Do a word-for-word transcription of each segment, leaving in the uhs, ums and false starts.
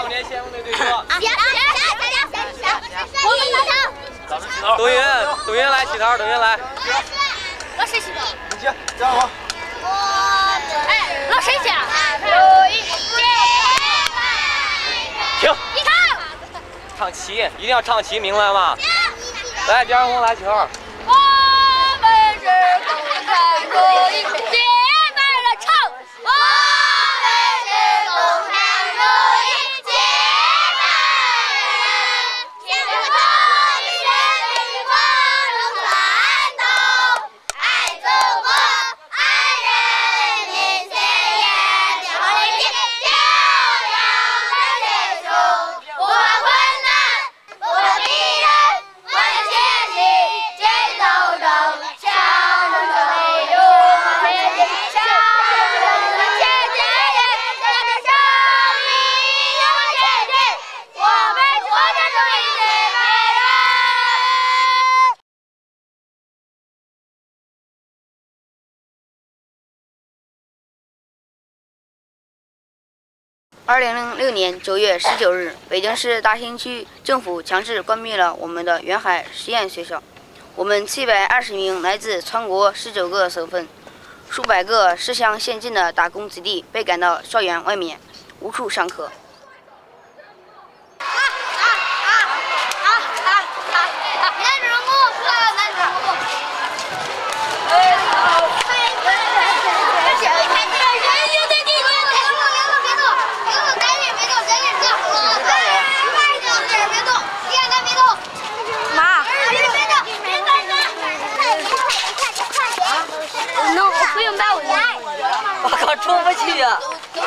少年先锋队队长。 行行行行行，我们老头。 咱们起头。董云，董云来起头，董云来。 老谁起头？ 你先，加油！ 我哎，老谁先？有一停。 一唱。 唱齐，一定要唱齐，明白吗？来，边红来起头。 我们是共产主义，结拜了唱。我们是共产主义，结拜人，天不同意，人民光荣传统，爱祖国，爱人民，鲜艳的红领巾，漂亮的结束，不怕困难，不怕敌人，我们前进，坚斗争，向着胜利勇往前进，向着胜利前进，向着胜利勇往前进，我们共产主义结拜人。 二零零六年九月十九日，北京市大兴区政府强制关闭了我们的远海实验学校。我们七百二十名来自全国十九个省份、数百个思乡先进的打工子弟被赶到校园外面，无处上课。 我靠，出不去呀！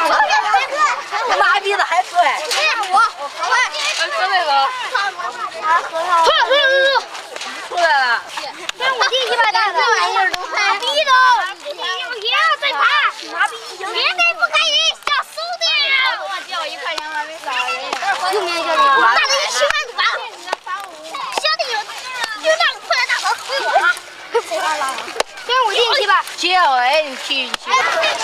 拉鼻子还快。 我，快， 喝那个。 出来，出来，出来， 出来了。 这是我第一把大的。这玩意儿都拿鼻子，不要再爬，拿鼻子，绝对不可以，小兄弟。我借我一块钱，我没少人。 就面叫你大的一千万多吧。小弟有有那个破烂大包回我了。这是我第一把。 接哎，你去你去。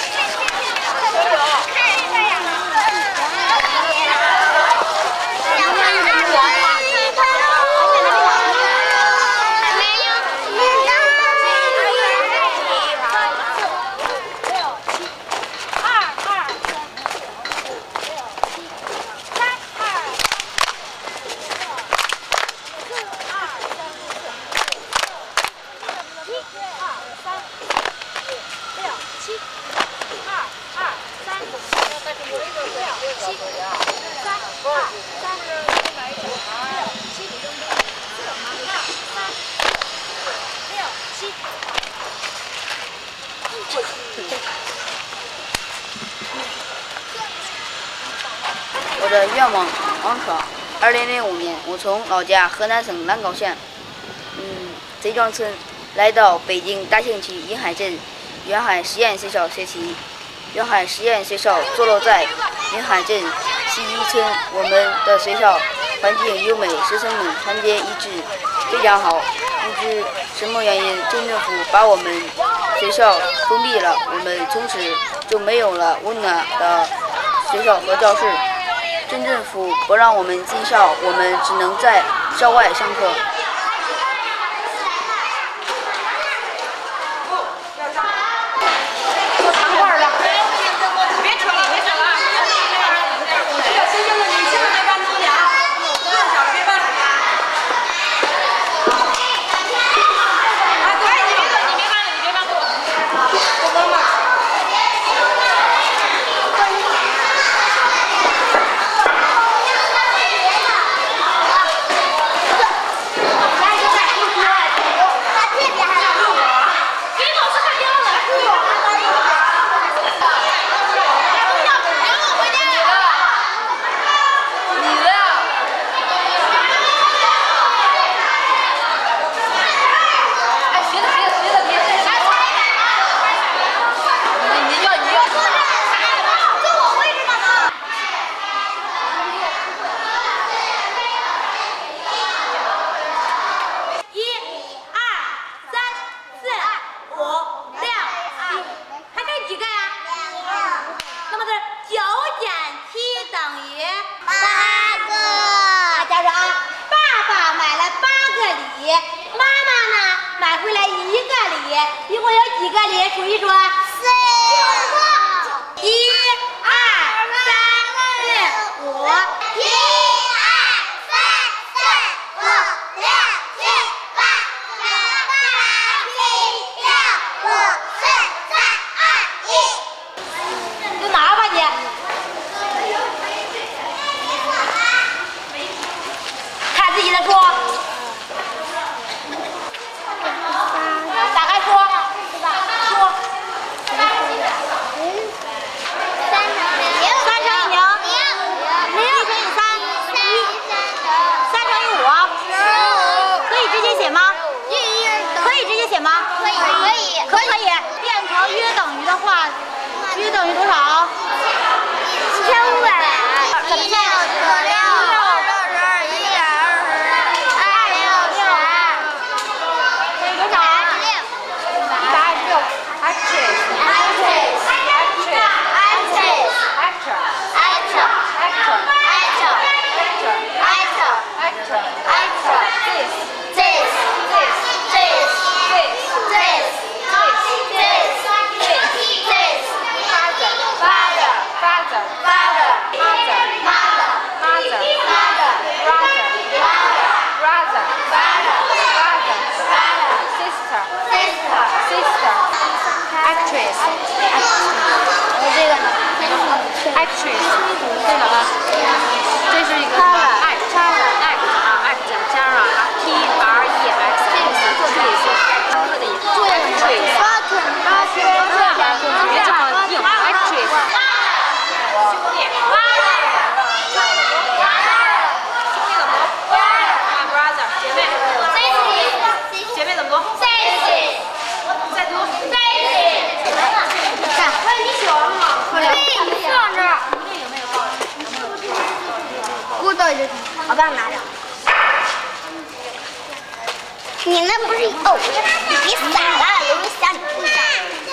我的愿望王闯。二零零五年，我从老家河南省南高县，嗯，贼庄村来到北京大兴区银海镇远海实验学校学习。远海实验学校坐落在银海镇西一村，我们的学校环境优美，师生们团结一致，非常好。不知什么原因，镇政府把我们学校封闭了，我们从此就没有了温暖的学校和教室。镇政府不让我们进校，我们只能在校外上课。 梨，妈妈呢买回来一个梨，一共有几个梨？数一数。四个。一、二、三、四、五。一、二、三、四、五、六、七、八、九、八、七、六、五、四、三、二、一。就拿吧你。看自己的书。打开书。书。三乘以零。三乘以零。零。一乘以三。一。三乘以五。十五。可以直接写吗？可以直接写吗？可以。可以。可以。可以。变成约等于的话，约等于多少？四千五百。怎么算？可六。我帮你拿着。你那不是哦，你别洒了，有人洒你裤上。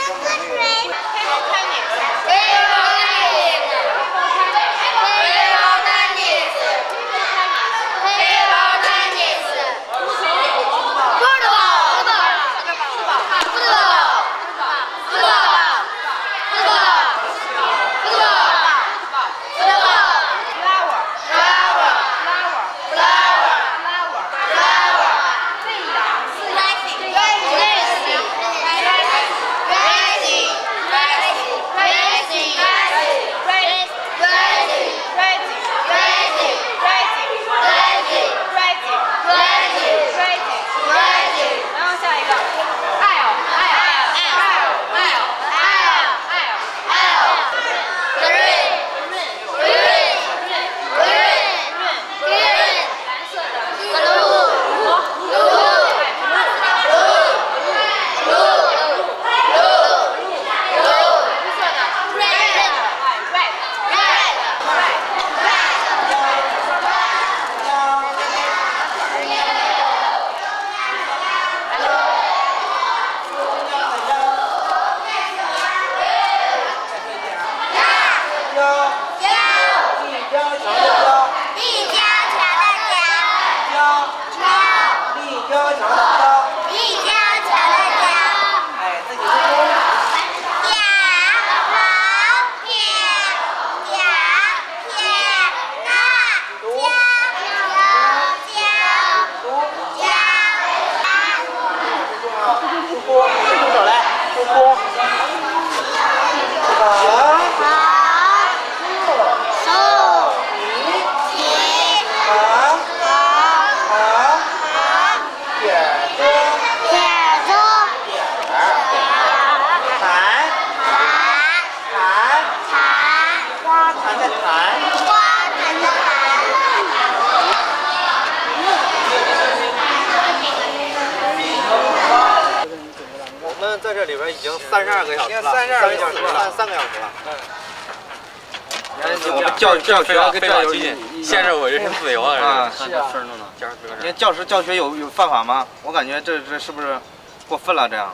在这里边已经三十二个小时了，三十二个小时了，三个小时了。嗯。我们教教学跟这有限制我人身自由啊！ 啊， 是啊。分弄的，教师资格证。 你教师教学有有犯法吗？我感觉这这是不是过分了？这样。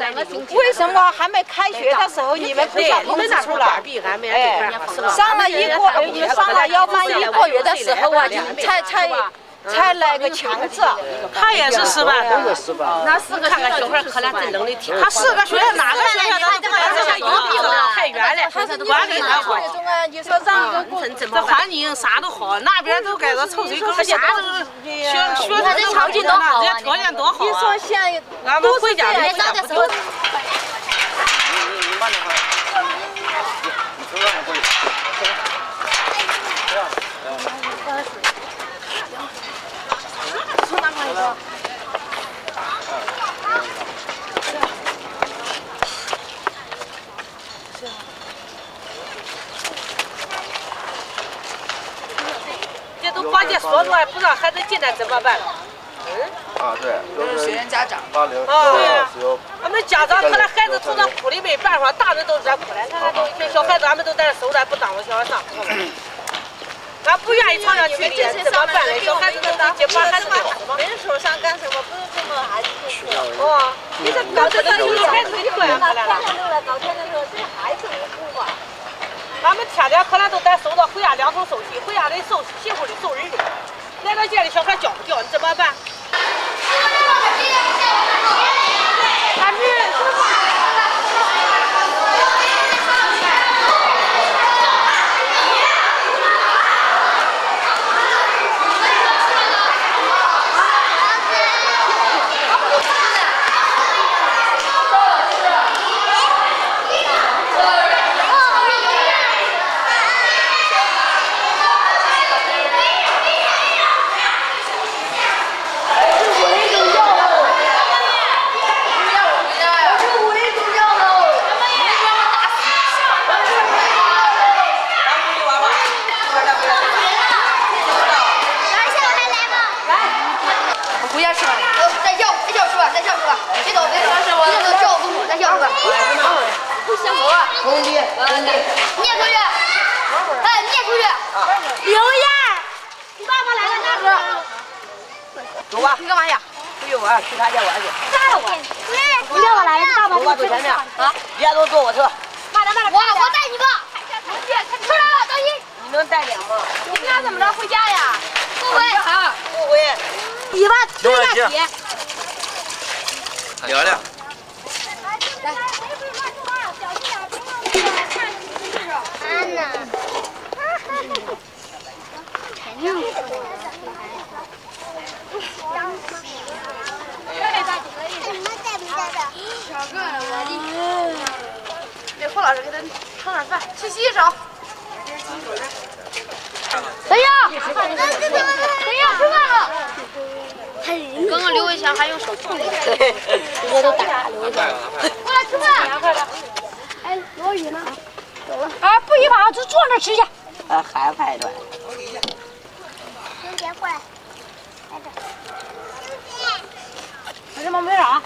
为什么还没开学的时候你们不想通知出来？哎，上了一个上了要满一个月的时候啊，才才。 才来个强制， 他也是失败， 都是失败。 那四个看看小孩可怜真能力挺。他四个学校哪个学校都这个有病了，太远了，管理他好。 你说让这环境啥都好，那边都改个臭水沟，啥都学学生这条件多好啊！ 条件多好啊！ 你说现俺们回家来上的时候。 你你慢点快。你从这边过去。 从哪块说？ 这都关键锁住了，不让孩子进来怎么办？ 嗯。啊，对，都是学员家长。 八零啊， 只有。 俺们家长看那孩子从那哭里没办法，大人都在哭了。看看这小孩子，俺们都在这守着，不耽误小孩上课。俺不愿意常常去的，怎么办呢？小孩子都得接把孩子搞什么？ 没说想干什么，不是这么还是哦，你这搞这个有孩子的过呀，可怜了。 搞天的时候，这孩子无辜吧？ 俺们天天可能都得收到回家两头收气，回家里收媳妇的收人的，来到家里小孩教不教，你怎么办？俺是。 走吧，你干嘛呀？出去玩，去他家玩去。 啥玩？你带我来，爸爸。 我走前面啊，别都坐我车。 慢点，慢点。我我带你吧。出来了，等你。 你能带俩吗？ 你俩怎么着回家呀？不回。 不回。 一万七万几？ 聊聊。 来。安娜。陈亮。 那胡老师给他盛点饭，去洗洗手。 谁呀？谁呀？吃饭了。刚刚刘伟强还用手冲你，直接都打刘伟强。过来吃饭。哎，罗宇呢？走了。啊，不一会儿就坐那吃去。 啊，还排队。 刘杰过来。来这。 有什么没啥？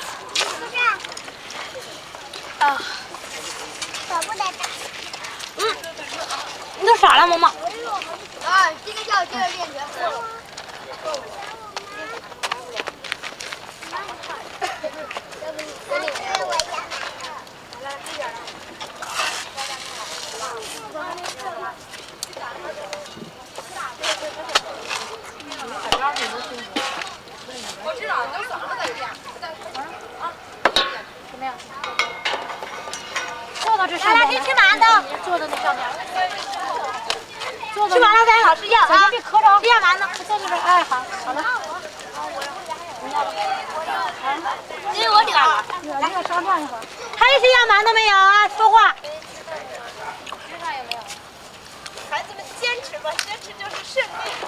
啊，舍不得打。 嗯，你都傻了，萌萌。 啊，今天下午接着练拳。 我知道，能早上再练。啊，怎么样？坐到这上面。 大家先吃馒头。 坐到那上面。 吃完了咱好睡觉啊！ 别磕着。 吃下馒头。 坐这边。哎，好，好的。 给我领。 来，要商量一会儿。 还有谁要馒头没有啊？说话。 吃饭有没有？ 孩子们坚持吧，坚持就是胜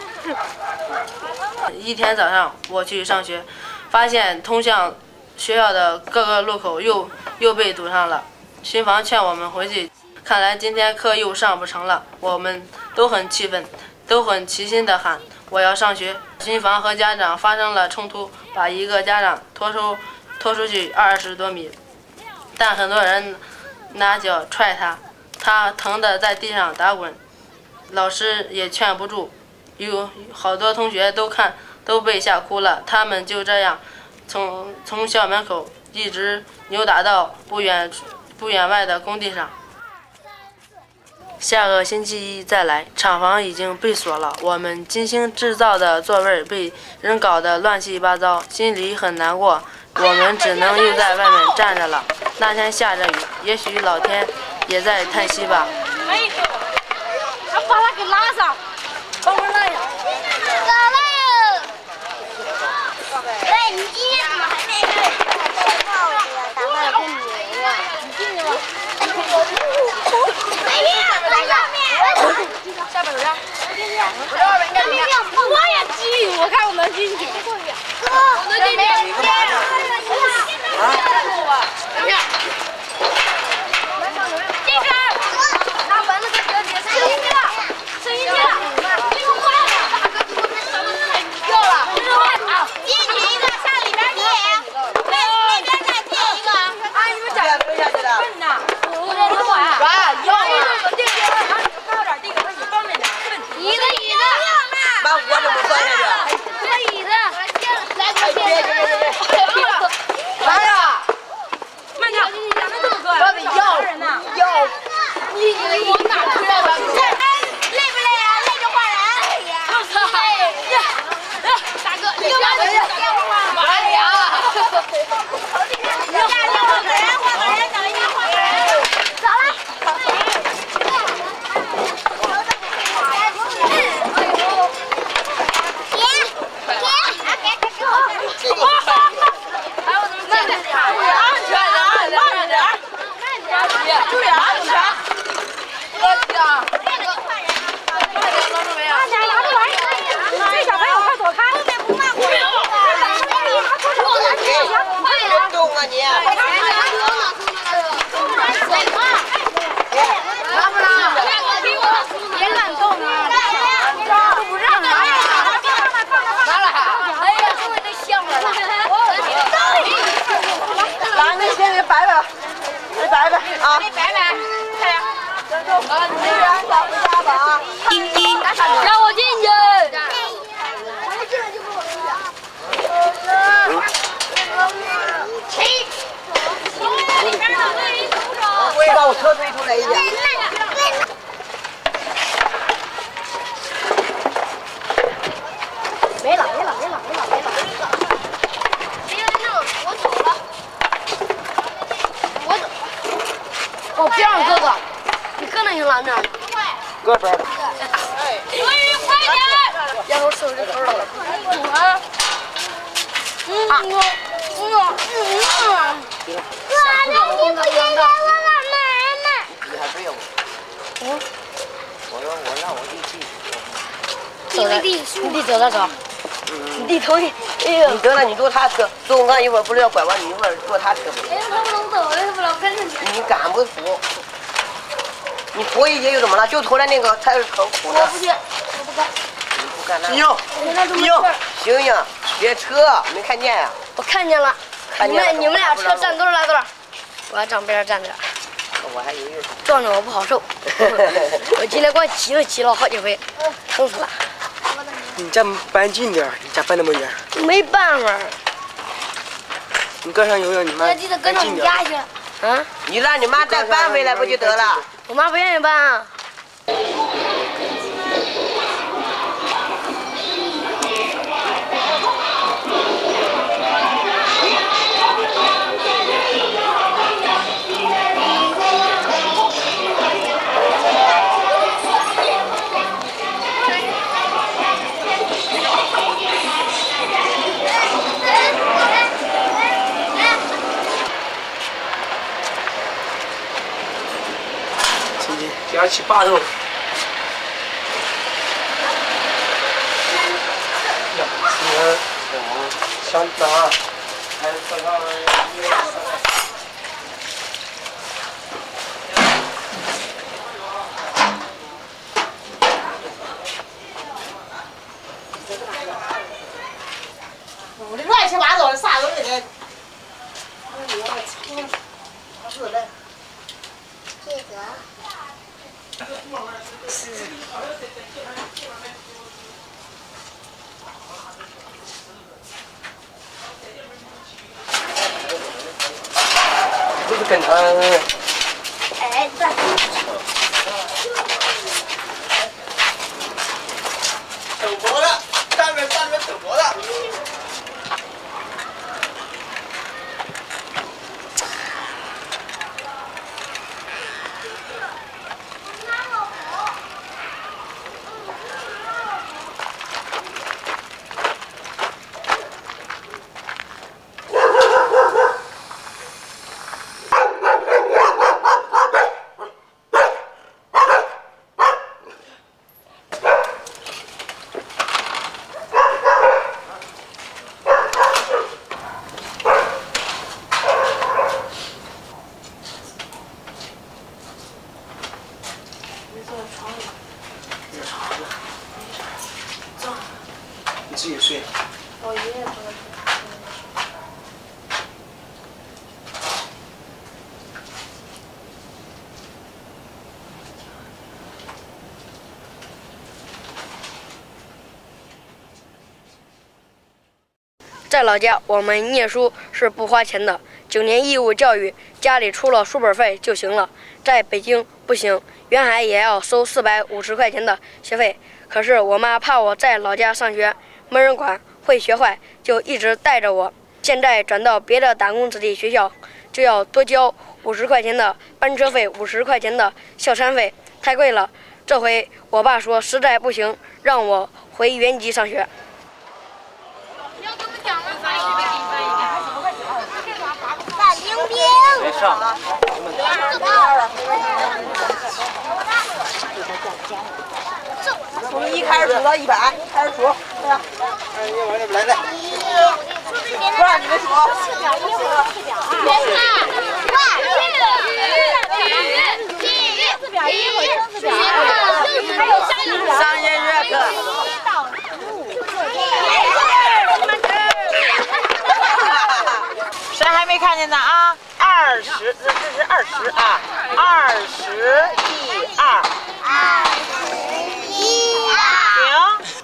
利。 一天早上我去上学，发现通向学校的各个路口又又被堵上了。巡防劝我们回去，看来今天课又上不成了。我们都很气愤，都很齐心地喊我要上学。巡防和家长发生了冲突，把一个家长拖出拖出去二十多米，但很多人拿脚踹他，他疼得在地上打滚，老师也劝不住。有好多同学都看都被吓哭了，他们就这样从从校门口一直扭打到不远不远外的工地上。下个星期一再来，厂房已经被锁了，我们精心制造的座位被人搞得乱七八糟，心里很难过。我们只能又在外面站着了。那天下着雨，也许老天也在叹息吧。 哎，他把他给拉上，帮我拉上。 走了。喂，你今天怎么还没睡？打扮的跟女人一样。你进去吗？哎呀，在上面。 下边有人。 我这外边应该没人。 我也进，我看我能进去。 哥，我能进去。啊？等一下。进去。拿蚊子给哥姐伸进去了，伸进去了。这个坏了，掉了。进去一个，向里边进。那那边再进一个。啊，你们咋蹲下去的？笨呐！我这能管。啥？要啊。有地方，然后你高点地，我你方便点。椅子椅子。 把我怎么放下去？ 这椅子。来，快别别别别别！ 啥呀？ 慢点，你讲的这么多， 我得要人呐，要。 你你往哪去了？累不累啊？累就换人。我操！大哥，你干嘛去？ 哪里啊？ 下去换个人，换个人，等一下换个人。走了。别别！ 哎，我怎么慢点？注意安全啊！慢点，慢点，注意安全。我讲，慢点，老师没啊？ 慢点，拿着玩意儿。这小朋友快躲开！后面不慢活。 别动啊你！ 拿不拿？别乱动啊！都不让拿呀！ 拿了哈！ 哎呀，终于得香了。 来，你先给摆摆，给摆摆啊！ 给摆摆，快点。 啊，你这人小回家吧啊！ 让我进去。 我也把我车推出来一点。 没了，没了，没了，没了，没了。别来弄，我走了。我走。哦，别让哥哥，你哥那行拦着。 搁这儿。 所以快点！ 要不手指头了。 啊。嗯，我，我，嗯。哥，那你不应该我干嘛呢？ 你还对我？ 嗯。 我说我让我弟弟。 走了，你弟走了走。你弟同意。哎呦。 你得了，你坐他车，坐我一会儿不是要拐弯，你一会儿坐他车。 哎，他不能走，他不能跟着你。 你敢不服？你服一节又怎么了？就出来那个才是可苦的。 我不去，我不干。 你不干那？ 醒醒醒！ 醒醒！别车，没看见呀？ 我看见了，你看见了们你们俩车站多少来多少？我还站边上站着， 我还以为撞着我不好受。我今天光骑都骑了好几回，疼死了。 你再搬近点，你咋搬那么远？ 没办法。 你搁上游泳，你妈要记得跟到你家去。 啊？ 你让你妈再搬回来不就得了？ 我妈不愿意搬啊。 加起八头。今天想拿，还早上一月三。 乱七八糟的啥都给他。 这个。 不是跟他？ 哎，对。 赌博的，上面上面赌博的。 你自己睡。 我爷爷不会。 在老家，我们念书是不花钱的，九年义务教育，家里出了书本费就行了。在北京不行，远海也要收四百五十块钱的学费。可是我妈怕我在老家上学没人管，会学坏，就一直带着我。现在转到别的打工子弟学校，就要多交五十块钱的班车费，五十块钱的校餐费，太贵了。这回我爸说实在不行，让我回原籍上学。 范冰冰。 没上。 从一开始数到一百，开始数。 哎，你往这边来来。 不让你们数。上音乐课。谁还没看见呢啊？二十，这这是二十啊，二十一二。 二十一二。 停。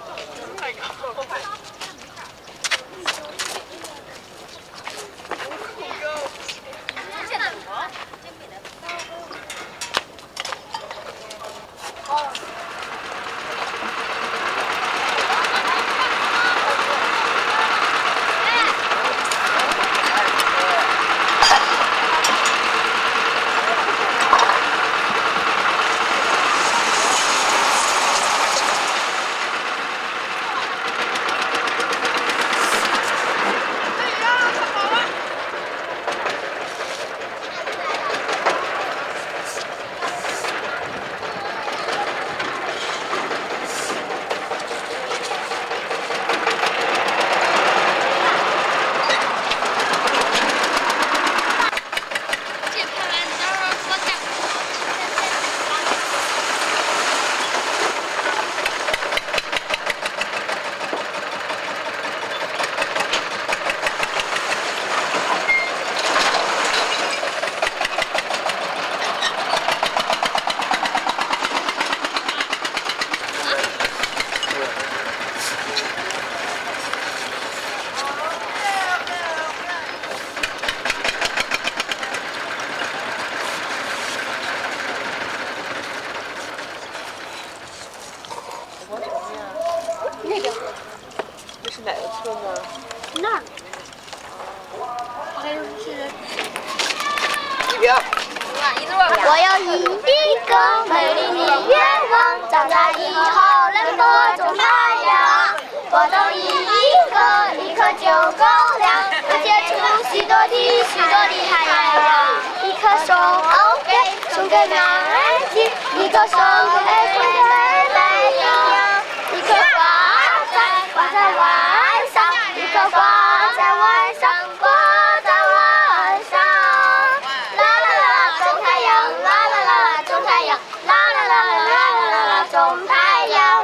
我有一个美丽的愿望，长大以后能播种太阳。播种一颗，一颗就够了，可结出许多的许多的太阳。一颗送给送给南极，一颗送给北太阳，一颗挂在挂在晚上，一颗挂在晚上，挂在晚上。啦啦啦，种太阳，啦啦啦，种太阳，啦啦啦啦啦啦啦，种太阳。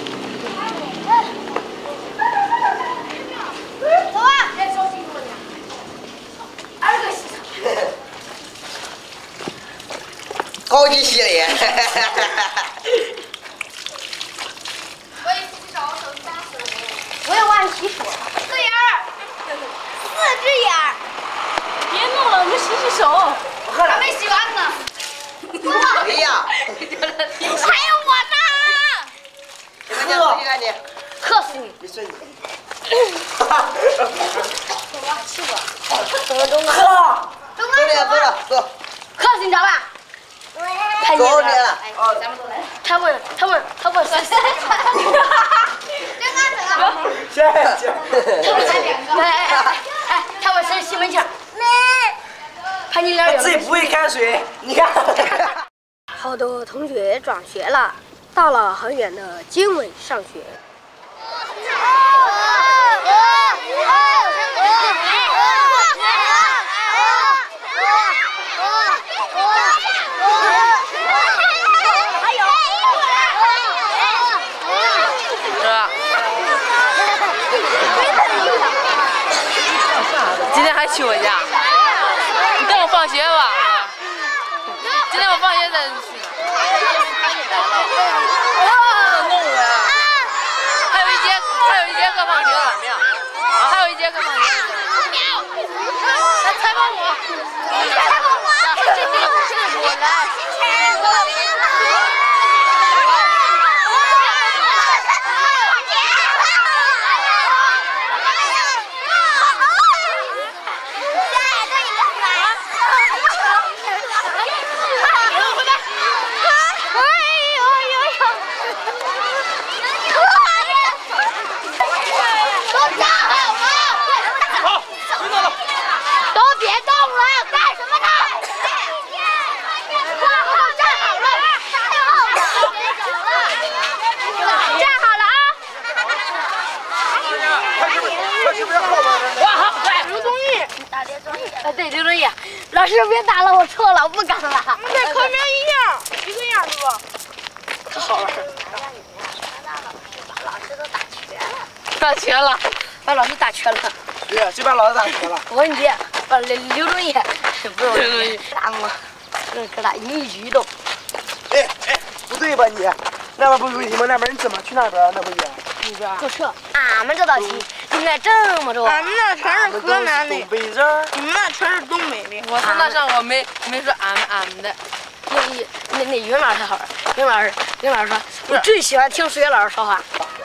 走啊！别着急我呢。二个西场。 高级系列。 我也不知道手打手。我也忘记说。四眼儿，四只眼儿。 别弄了，我们洗洗手。 哎呀， 还有我呢！ 看见我看见， 喝死你！ 你睡你。 怎么中了？ 走了走了走。 喝死你着吧！太多少年了？ 哦，咱们都来了。他问，他问，他问谁？ 谢谢。 他问谁两个？哎哎哎，他问谁西门庆？潘金莲有。 自己不会开水，你看。 好多同学转学了，到了很远的经纬上学。 今天还去我家，你等我放学吧。今天我放学再去。弄我呀！还有一节，还有一节课放学了，还有一节课放学。来采访我，采访我，我来。 对，刘作业，老师别打了，我错了，我不敢了。 我们这课程一样，一个样是吧？ 可好玩。把老师都打瘸了。打瘸了，把老师打瘸了。 对呀，就把老师打瘸了。 我跟你讲，把刘刘作业不是刘作业打我，这可打一举一动。 哎哎，不对吧你？那边不有你们那边，你怎么去那边？那不也？ 那边坐车。俺们这道题应该这么做。 俺们那全是河南的， 东北人， 你们那全是东北的。 我从那上我没没说俺们俺们的。 那那那于老师好玩，于老师于老师说，我最喜欢听数学老师说话。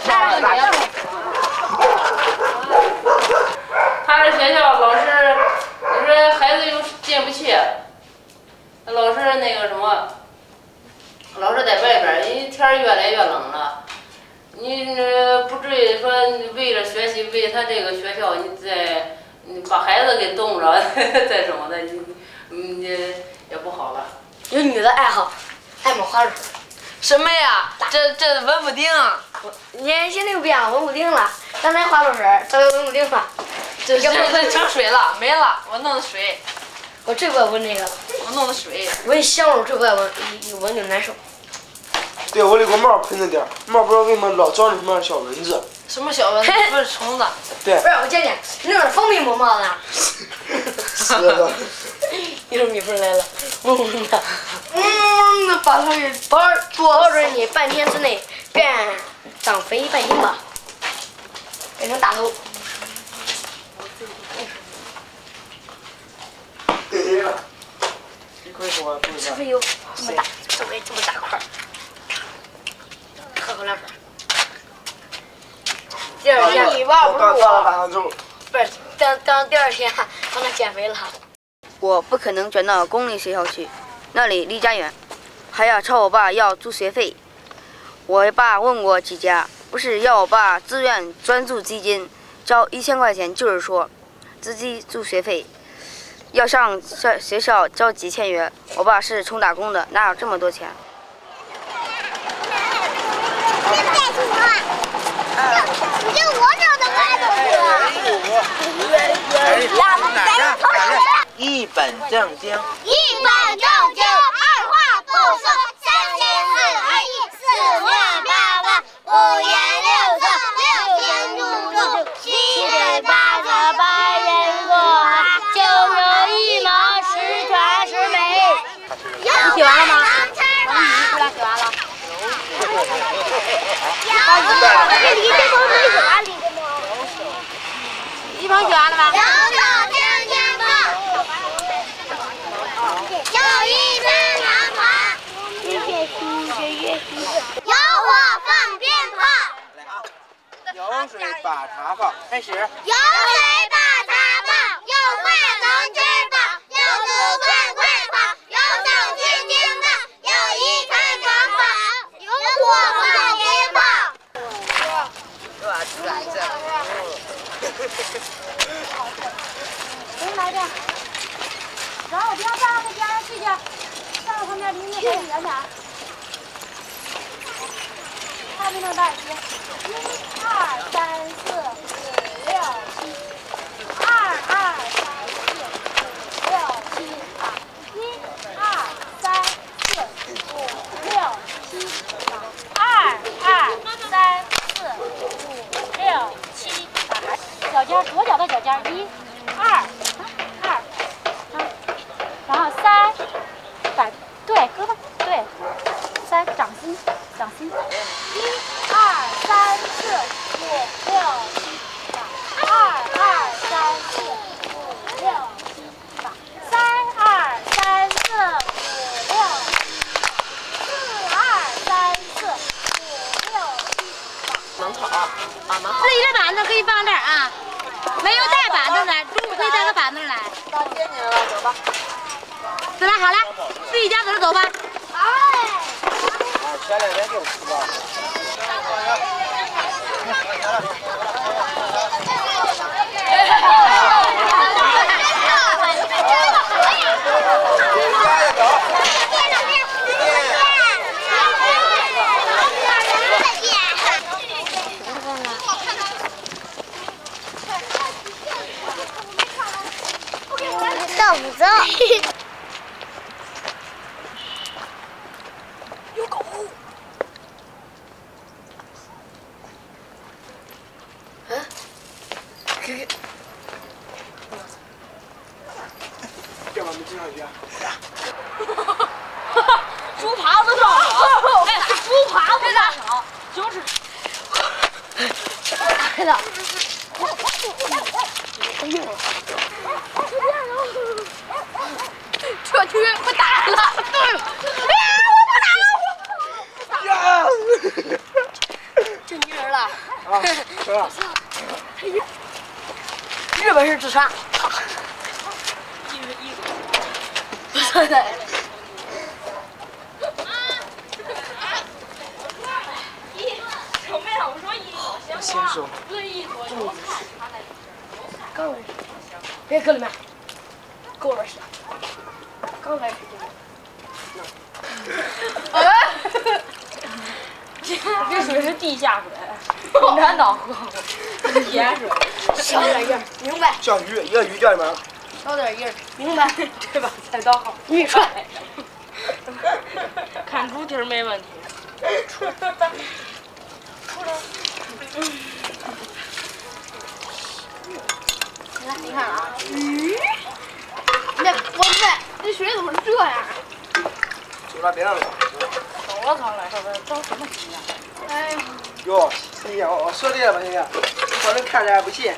他这学校老师，你说孩子又进不去，老师那个什么，老师在外边，因为天儿越来越冷了。你这不至于说为了学习，为他这个学校，你再你把孩子给冻着，再什么的，你你也不好了。 有女的爱好，爱抹花水。 什么呀？这这文不丁。 年现在又变了，文不丁了。刚才花露水，这回文不丁了。 这这这成水了，没了。我弄的水。 我最不爱闻那个了。 我弄的水。 闻香味最不爱闻，一闻就难受。 对，我那个帽喷着点，帽不知道为什么老长什么小蚊子。 什么小蚊子？不是虫子。 对。 不是我讲讲，你那是蜂蜜抹帽子啊？ 是的。 一会儿蜜蜂来了，嗡嗡的，嗡的把它给保保准你半天之内变长肥半斤吧，变成大头。 对了，一块多多是不是有这么大，周围这么大块？喝口凉水。第二天你吧，不是我。 不是，等等第二天帮他减肥了。 我不可能转到公立学校去，那里离家远，还要朝我爸要助学费。我爸问过几家，不是要我爸自愿专注基金，交一千块钱，就是说自己助学费，要上学学校交几千元。我爸是穷打工的，哪有这么多钱？ 就我找的歪一本正经， 一本正经，二话不说，三七四二一，四万八万，五颜六色，六亲入众，七嘴八舌，百人过海，九牛一毛，十全十美。你写完了吗？我们语出来写完了。这离这头最远，离这头。一鹏写完了吗？有手天天放，有一边。 有火放鞭炮。 来啊！有水把茶放，开始。 有水把茶放，有饭能吃饱，有竹棍快跑，有手轻轻抱，有一餐装饱，有火放鞭炮。 哇塞，这。 重来点，然后不要站到那边上去去，站到旁边离你很远点。差不多大一些，一二三四五六七，二二三四五六七八，一二三四五六七八，二二三四五六七八，脚尖左脚的脚尖，一二二三，然后三，摆对胳膊对，三掌心掌心。一二三四五六七八，二二三四五六七八，三二三四五六七八，四二三四五六七八。 门口啊，门口。 自己的板子可以放这儿啊，没有带板子的，中午可以带个板子来。 到接你了，走吧。 走了，好了，自己家走着走吧。哎。 啊，前两天就是吧。 走不走？ 有狗。 嗯？给给。 这把没进上去啊？ 猪扒子上手，哎，猪扒子上手，就是。来了。这局不打了，哎呀，我不打了， 呀！ 这泥人了。 啊，是吧？ 日本式自杀。不是的。 先手。 刚来时，别搁里面，够了是。刚来时就。哎！这水是地下水，难道喝？盐水。小点音，明白？ 叫鱼，一个鱼掉里面了。 小点音，明白？这把菜刀好，预踹。看猪蹄儿没问题。出来。来，你看啊，鱼，那我这这水怎么这样？ 走了，别让了。 走了，刚来，这着什么急啊？哎呦。 哟，哎呀，我说对了吧，兄弟？保证看着还不信。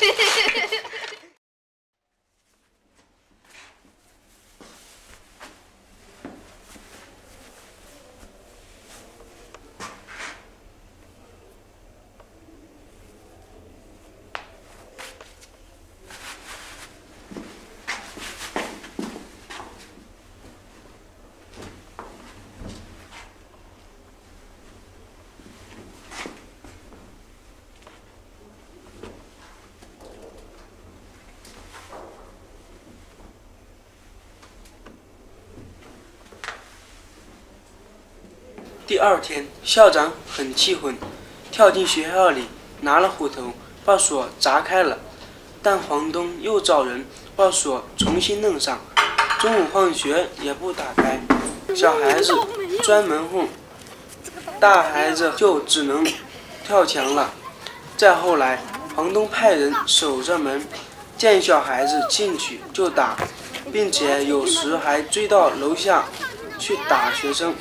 第二天，校长很气愤，跳进学校里，拿了斧头把锁砸开了，但房东又找人把锁重新弄上。中午放学也不打开，小孩子钻门缝，大孩子就只能跳墙了。再后来，房东派人守着门，见小孩子进去就打，并且有时还追到楼下去打学生。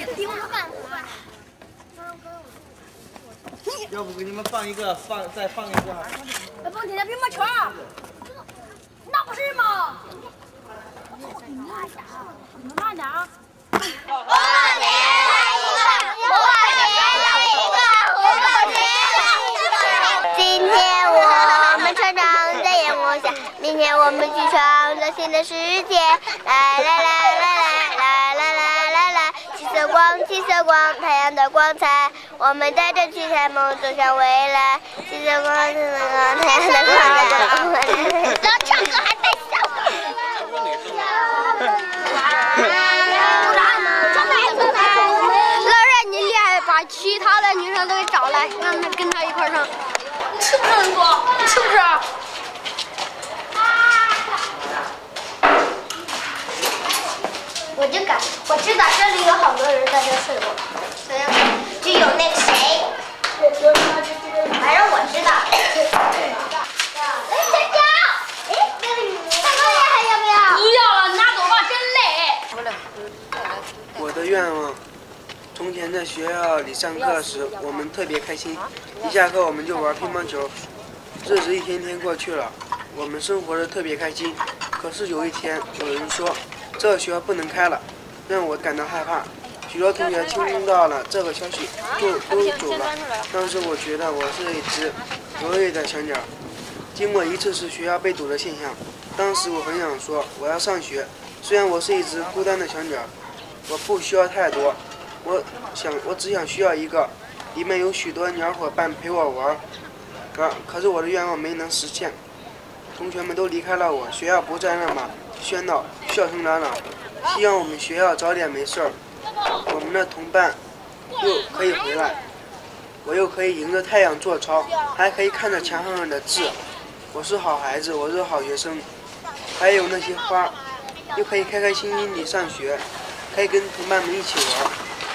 要不给你们放一个，放再放一个。 那放起来乒乓球，那不是吗？你慢点，你们慢点啊！ 我们来一个。 个新的世界。来来来来来来来来来来，七色光，七色光，太阳的光彩，我们带着七彩梦走向未来。七色光，七色光，太阳的光彩。然后唱歌还带笑的。老让你厉害，把其他的女生都给找来，让他跟他一块唱。 吃不能说，吃不吃？ 我就感，我知道这里有好多人在这睡过，就有那个谁，反正我知道。来，小脚，哎，那个雨，大哥你还要不要？ 不要了，拿走吧，真累。 我的愿望。从前在学校里上课时，我们特别开心，一下课我们就玩乒乓球。日子一天天过去了，我们生活的特别开心。可是有一天，有人说这个学校不能开了，让我感到害怕。许多同学听到了这个消息，就都走了。当时我觉得我是一只游曳的小鸟。经过一次次学校被堵的现象，当时我很想说我要上学。虽然我是一只孤单的小鸟，我不需要太多。我想，我只想需要一个，里面有许多鸟伙伴陪我玩。可可是我的愿望没能实现，同学们都离开了我，学校不再那么喧闹，笑声朗朗。希望我们学校早点没事儿，我们的同伴又可以回来，我又可以迎着太阳做操，还可以看着墙上的字。我是好孩子，我是好学生。还有那些花，又可以开开心心地上学，可以跟同伴们一起玩。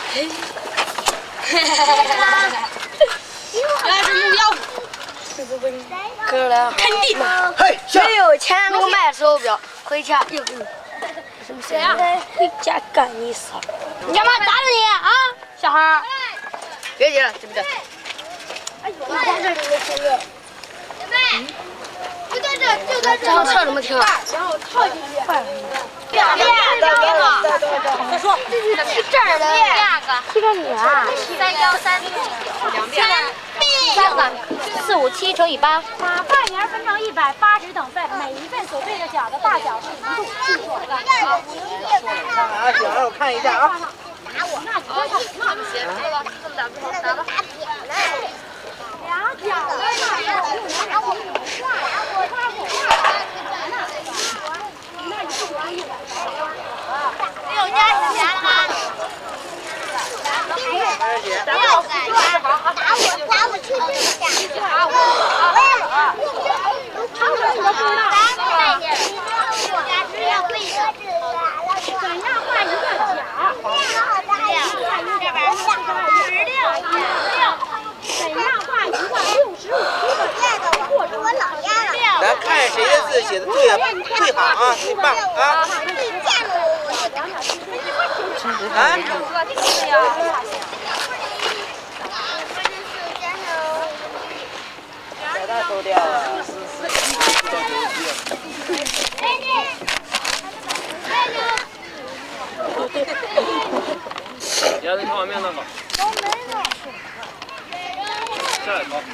来是目标。 哥来， 肯定。 嘿， 没有钱给我买手表，回家。 谁呀？ 回家干你啥？ 你干嘛打着你啊，小孩？ 别急了，对不对？ 你在这里的时候，妹，不在这，就在这。 这样跳怎么跳？ 然后套进去。 两个，两个。 再说，这儿的第二个，这个你啊，三幺三两遍。 三个， 四五七乘以八。 把半圆分成一百八十等份，每一份所对的角的大小是一度，记住了吧？ 看啊，小孩，我看一下啊。 打我，那多少？那么些，这个这么大，不好打吧？ 两角的大小用来我们画，我画我画。那你不可以。 没有加起来了吗？ 打我，打我，打我去对下。打我，啊！长手你都不知道。快点，只要背着。 怎样画一个角？ 这边十六，十六。 怎样画一个六十五度？或者我老家了。 咱看谁的字写的对呀，最好啊，最棒啊！啊？把它收掉了，是是。你要是看完面那个。下来抄。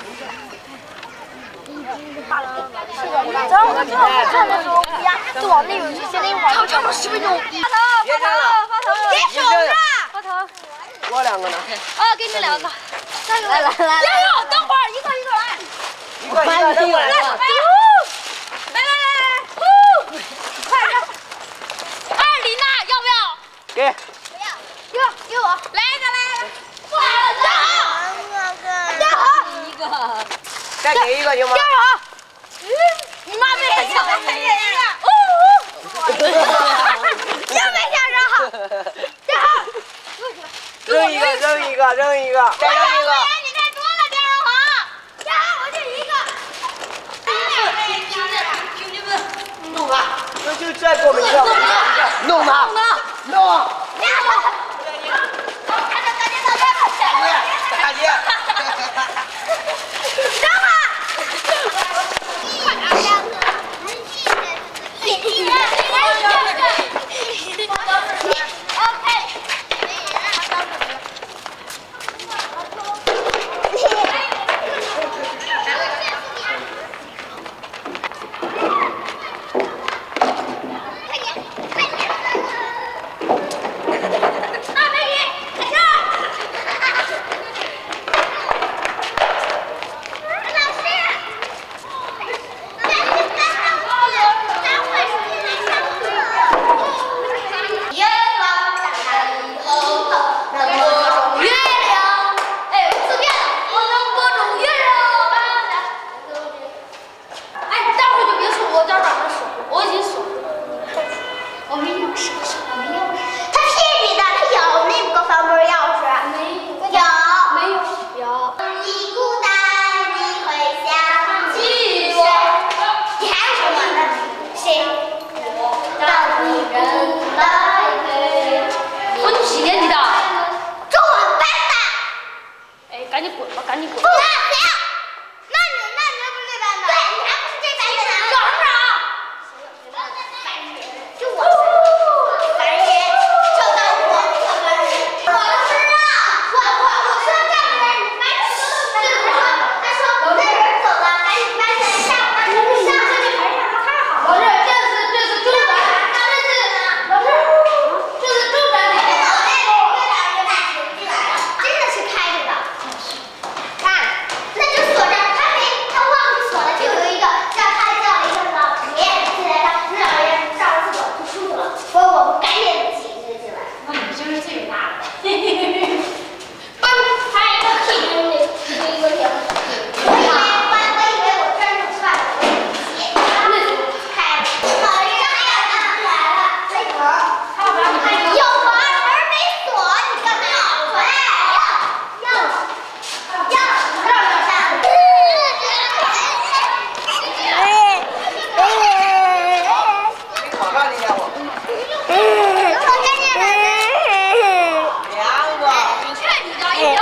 然后我最后看的时候，呀，就往那边去，现在又往。差不多十分钟。 别删了， 别手了。 发头。 我两个呢？ 啊，给你两个。来来来来。加油，等会儿一个一个来。 一块一个，等会儿。 来来来来，呼！快点。二李娜，要不要？ 给。 不要。给我，给我。来一个，来一个。哇，站好。站好。 一个。 再给一个行吗？ 站好。你妈没想到这个。哦哦。又没想着。站好。 扔一个，扔一个，扔一个，再扔一个。 你太多了，边上好。站好，我就一个。 兄弟们， 弄他！就就再给我们一个，弄他！弄他！弄！大姐， 等会儿。 赶紧滚吧，赶紧滚！ 不来，谁呀？那你那你又不是这班的？对，你还不是这班的呢？找不着。就我。烦人，就当我可烦人。我知道，我我我说这个人，你班主任就是说，他说那人走了，赶紧班起来，下午班就不上。这就还是他太好了。老师，这是这是中专，这是呢？老师，这是中专的。这脑袋里越打越大，手机来了，真的是开着的。看，那就锁着，他没他忘记锁了，就有一个叫他叫了一个老爷爷进来，他老爷爷上了厕所就出去了，所以我们赶紧挤着进来。 那你真是最伟大的。嘣，还有一个屁股那一个脸。 我以为我我以为我专注出来了，我挤，那就开了。老爷爷还有他来了，这门有门门没锁，你干嘛？喂，要要要让让上。 我看你呀我。 我看见了。 两个。 你看你的，一条。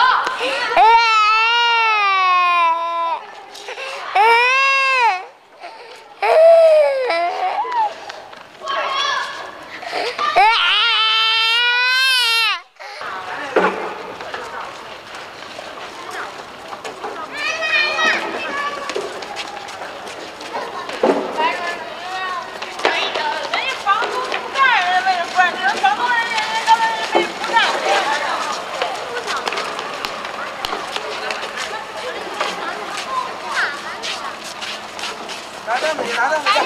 拿着没？拿着没？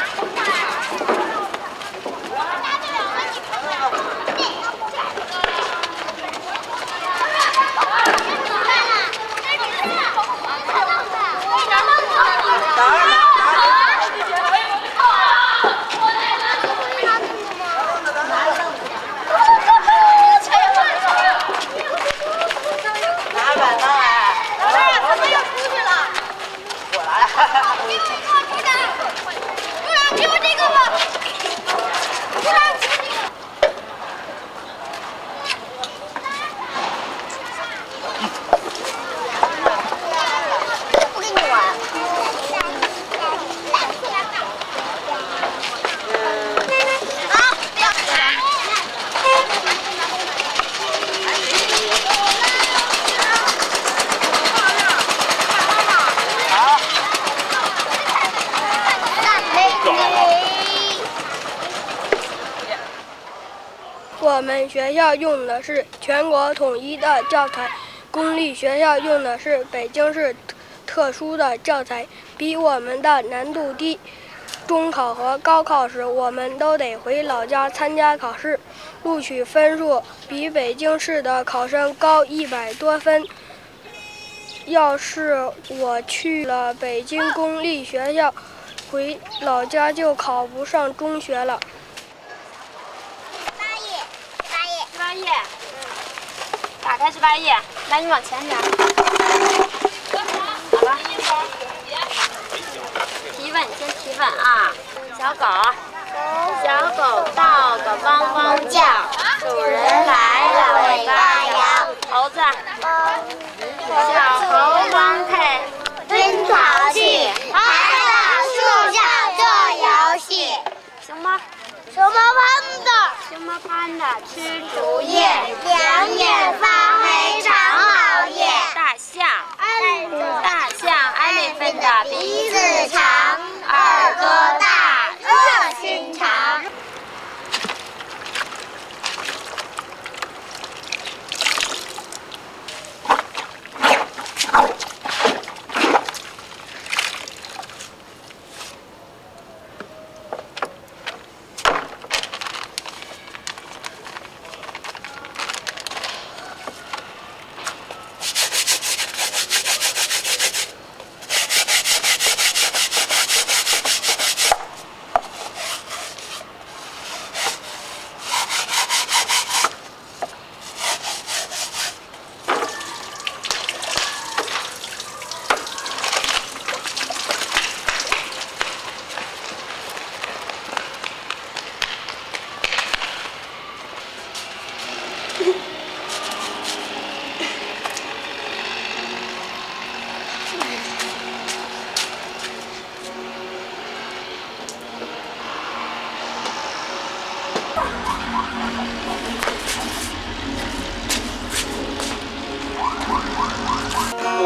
我们学校用的是全国统一的教材，公立学校用的是北京市特殊的教材，比我们的难度低。中考和高考时，我们都得回老家参加考试，录取分数比北京市的考生高一百多分。要是我去了北京公立学校，回老家就考不上中学了。 十八页，打开十八页，来，你往前点。好吧。提问，先提问啊。小狗，小狗到个汪汪叫，主人来了尾巴摇。猴子，小猴汪佩奔跑去，爬到树上做游戏。熊猫。熊猫潘的，熊猫潘的吃竹叶，两眼发黑常熬夜。大象，大象艾美芬的鼻子长，耳朵大，热心肠。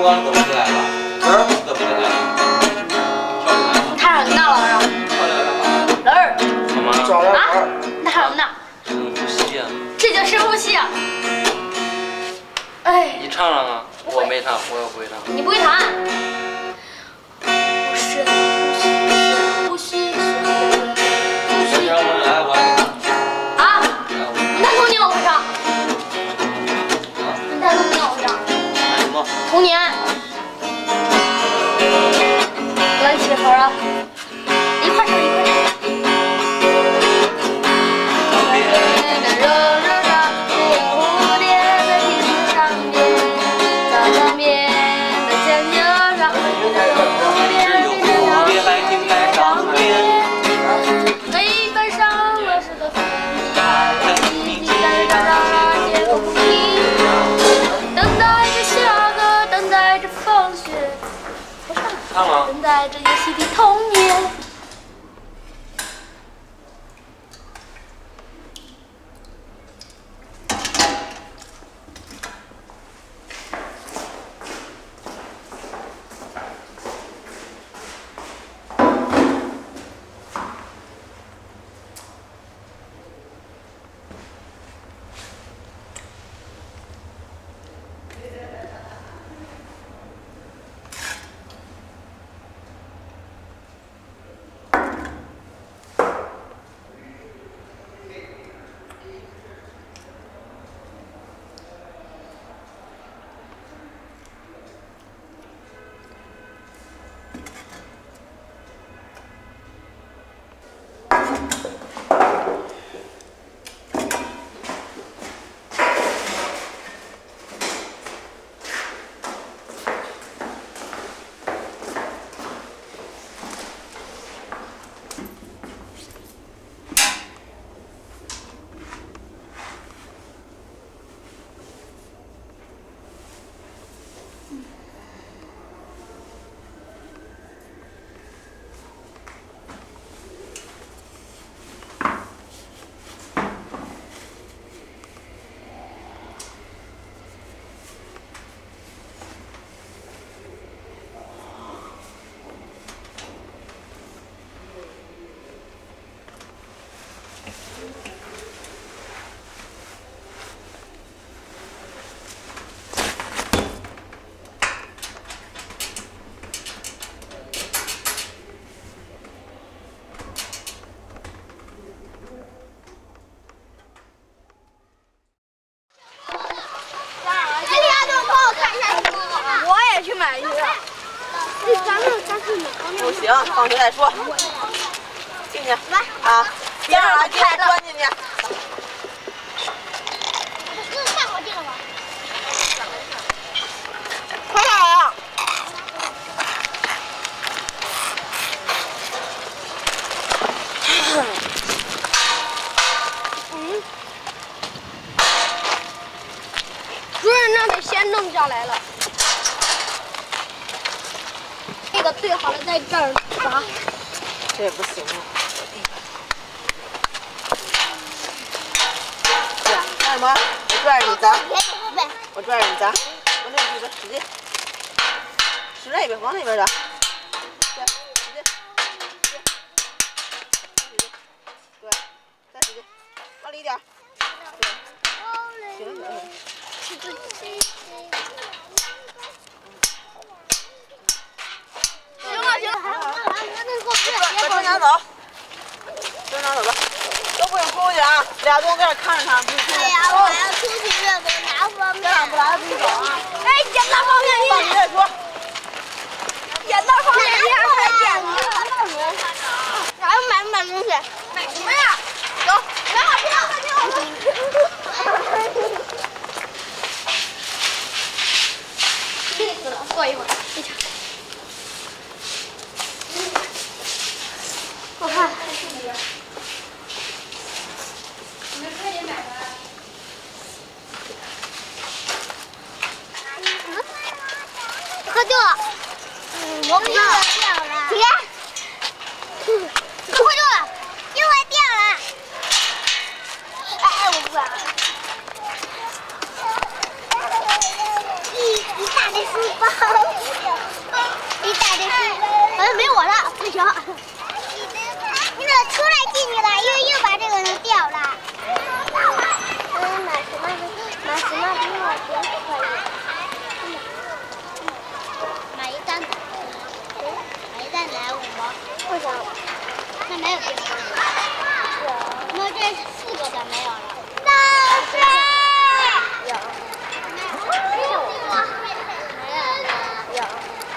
中钢怎么进来的？ 嗯？ 怎么进来的？ 你看上你那老师？老二。 什么？ 找人玩。 你看上你那？ 深呼吸啊！ 这叫深呼吸啊！哎。 你唱唱啊！我没唱，我也不会唱。 你不会弹？深呼吸，深呼吸，深呼吸。 要不然来我。 啊？你弹童年我会唱。你弹童年我会唱。 弹什么？ 童年。来起合啊！一块唱一块唱。热热的蝴蝶在叶子上面，在上面的尖尖上，蝴蝶蝴蝶还停在上面。黑板上老师的粉笔，在这让天空听，等待着下课，等待着放学，等待着游戏的童年。 不行，放学再说。进去，啊，别让他进来，钻进去。快点啊！ 嗯，主任让得先弄下来了。这个对好了，在这儿砸。 这不行啊！对，干什么？我拽着你砸，我拽着你砸，往那边使劲，使那边，往那边砸。对，使劲，使劲，使劲，对，再使劲，往里一点。对，行了行了。行了行了，把车拿走，车拿走吧，都不用出去啊，俩都在这看着他。 哎呀，我要出去热给拿方便面。 不来自己走啊。 哎，捡到方便面。 放学再说。 捡到方便面还捡呢。还要买不买东西？买什么呀？走，买好票，快点。累死了，坐一会儿，一场。我看。你们快点买吧。喝酒了。嗯，我不要。掉了。起来。喝酒了，又来掉了。哎哎，我不管了。一一大堆书。 包。你带的是，好像没我了，不行。你这出来进去了，又又把这个弄掉了。嗯，买什么买什么冰乐冰可以？买一袋奶，买一袋奶五毛。为啥？那没有冰可以。那这四个的没有了。老师。有。没有。没有。有。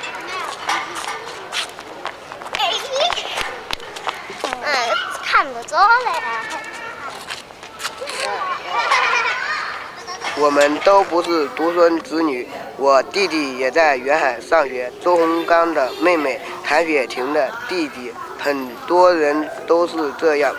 哎，看不着了呀。 我们都不是独生子女，我弟弟也在远海上学。周洪刚的妹妹，谭雪婷的弟弟，很多人都是这样。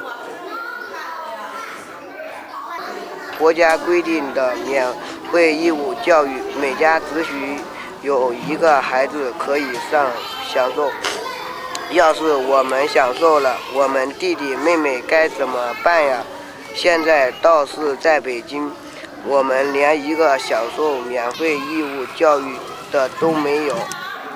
国家规定的免费义务教育，每家只许有一个孩子可以上享受。要是我们享受了，我们弟弟妹妹该怎么办呀？现在倒是在北京，我们连一个享受免费义务教育的都没有。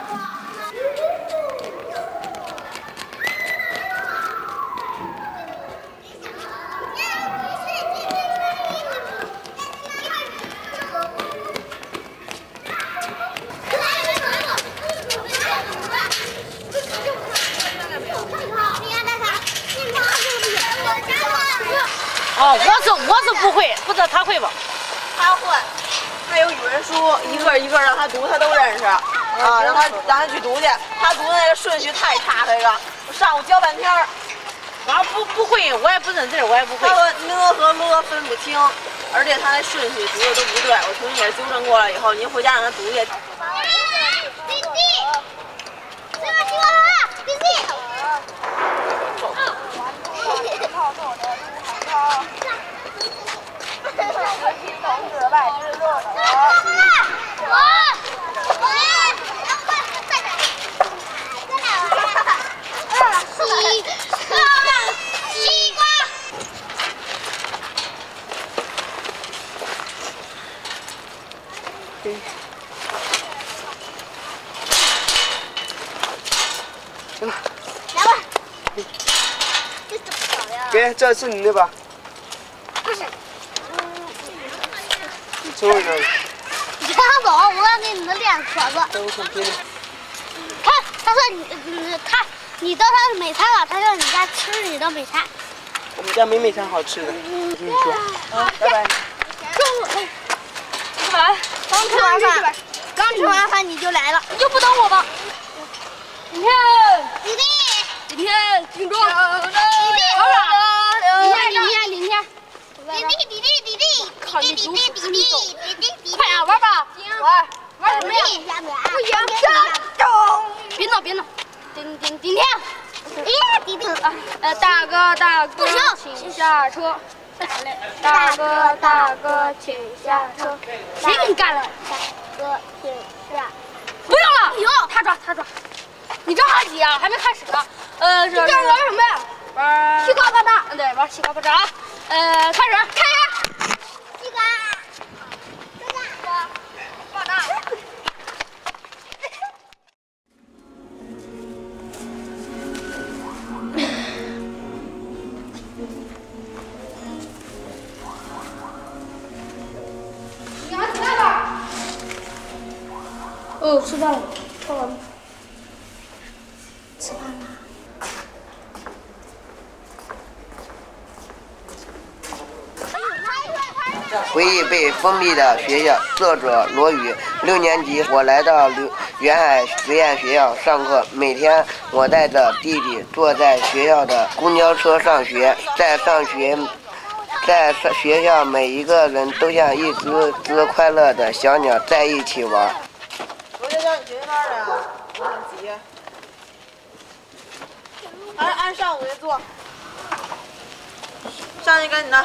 哦，我是我是不会，不知道他会吧？ 他会，还有语文书，一个一个让他读，他都认识。啊，让他让他去读去，他读那个顺序太差，这个我上午教半天儿。 我不不会，我也不认字，我也不会。 他说呢和了分不清，而且他那顺序读的都不对。我重新给他纠正过来以后，您回家让他读去。 弟弟，这个西瓜了，弟弟。来吧，这怎么搞呀？ 给，这是你的吧？ 不是。 抽一张。 你让他走，我要给你们练壳子。看，他说你，嗯，他，你到他美餐了，他让你家吃你的美餐。 我们家没美餐好吃的。我跟你说，啊，拜拜。 中午，吃完，刚吃完饭，刚吃完饭你就来了，你就不等我吗？今天，弟弟，今天听众，弟弟，好了，明天，明天，明天，弟弟，弟弟，弟弟，靠你读书，弟弟，弟弟，弟弟，快点玩吧，玩，玩什么呀？不行，别闹，别闹，今今今天，哎，弟弟，呃，大哥，大哥，请下车。大哥，大哥，请下车。谁给你干了？大哥，请下。不用了，不用，他抓，他抓。你着啥急啊？还没开始呢。呃，这这玩什么呀？玩西瓜巴掌。嗯，对，玩西瓜巴掌。呃，开始，开始。西瓜。巴掌。巴掌。你还吃饭了？哦，吃饭了，吃完了。吃饭了。 回忆被封闭的学校，作者罗宇。六年级，我来到远海实验学校上课。每天，我带着弟弟坐在学校的公交车上学，在上学。在学校，每一个人都像一只只快乐的小鸟在一起玩。 罗姐叫你学习班的呀？我很急。按按上午的做。上去赶紧的。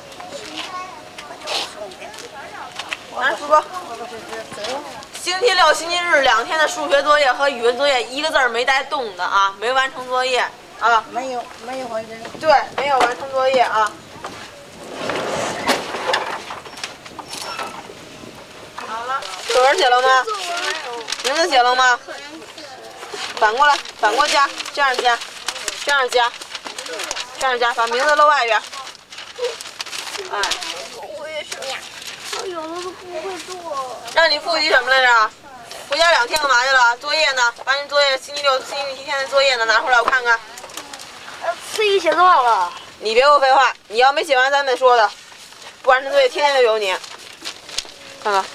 拿书包。星期六、星期日两天的数学作业和语文作业，一个字儿没带动的啊，没完成作业啊。 没有，没有完成。 对，没有完成作业啊。好了。 作文写了吗？名字写了吗？反过来，反过加，这样加，这样加，这样加，把名字露外边。哎。 我也是呀，我有的都不会做。 让你复习什么来着？回家两天干嘛去了？作业呢？把你作业星期六、星期天的作业呢拿出来我看看。 自己写多少了？ 你别给我废话，你要没写完咱再说的。不完成作业天天都有你。看看。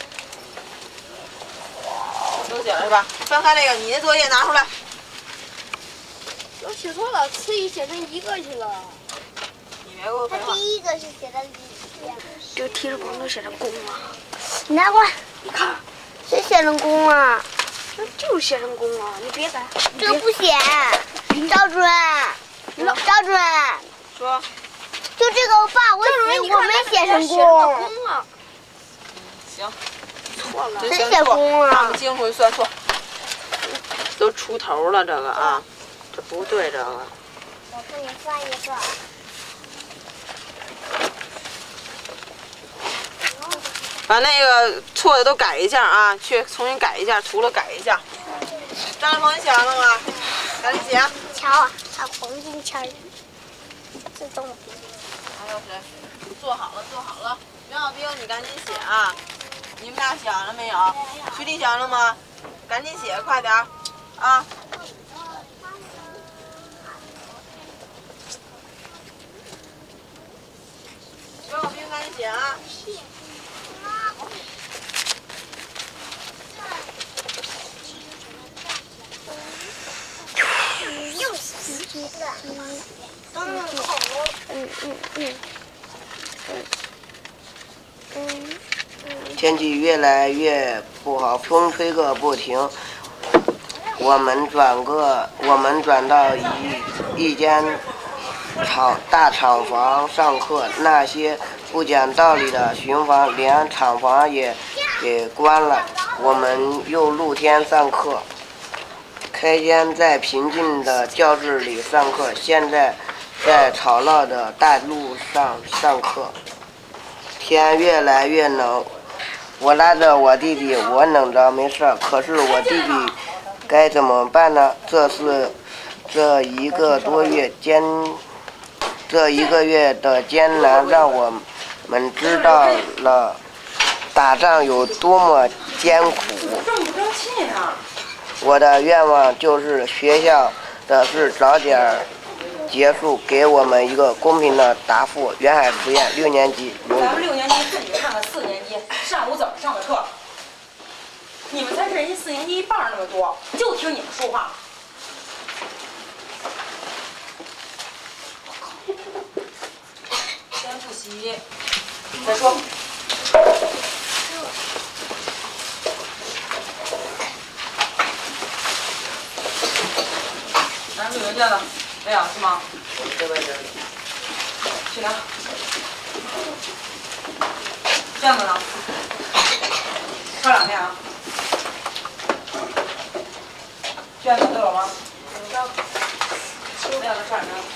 都写了是吧？翻开这个，你的作业拿出来。 我写错了，次一写成一个去了。 你别给我废话。 他第一个是写的李。 这个提示旁都写成公了。 你拿过来，你看，谁写成公了？ 这就是写成公了，你别改。 这个不写，赵主任，赵主任。 说。 就这个爸，我写我没写成公。 行。 错了， 真写公了。 看不清楚就算错。都出头了，这个啊，这不对，这个。 我给你翻一个。 把那个错的都改一下啊，去重新改一下，除了改一下。张志鹏，你写完了吗？赶紧写。 瞧啊，还黄金签，自动。 还有谁？做好了，做好了。袁小兵，你赶紧写啊！你们俩写完了没有？徐丽写完了吗？赶紧写，快点儿啊！袁小兵，赶紧写啊！ 又是一个。嗯嗯嗯嗯。 天气越来越不好，风吹个不停。我们转个，我们转到一一间厂大厂房上课，那些不讲道理的巡房连厂房也给关了。我们又露天上课。开间在平静的教室里上课，现在在吵闹的大路上上课。天越来越冷，我拉着我弟弟，我冷着没事，可是我弟弟该怎么办呢？这是这一个多月艰，这一个月的艰难，让我们知道了打仗有多么艰苦。 这么不争气呢？ 我的愿望就是学校的事早点结束，给我们一个公平的答复。远海实验六年级。 咱们六年级自己看看四年级上午怎么上的课。你们才是人家四年级一半那么多，就听你们说话。先复习，再说。拿录影键了，没有是吗？ 这边是。 去拿。卷子呢？抄两遍啊。卷子都有吗？没有就抄两遍。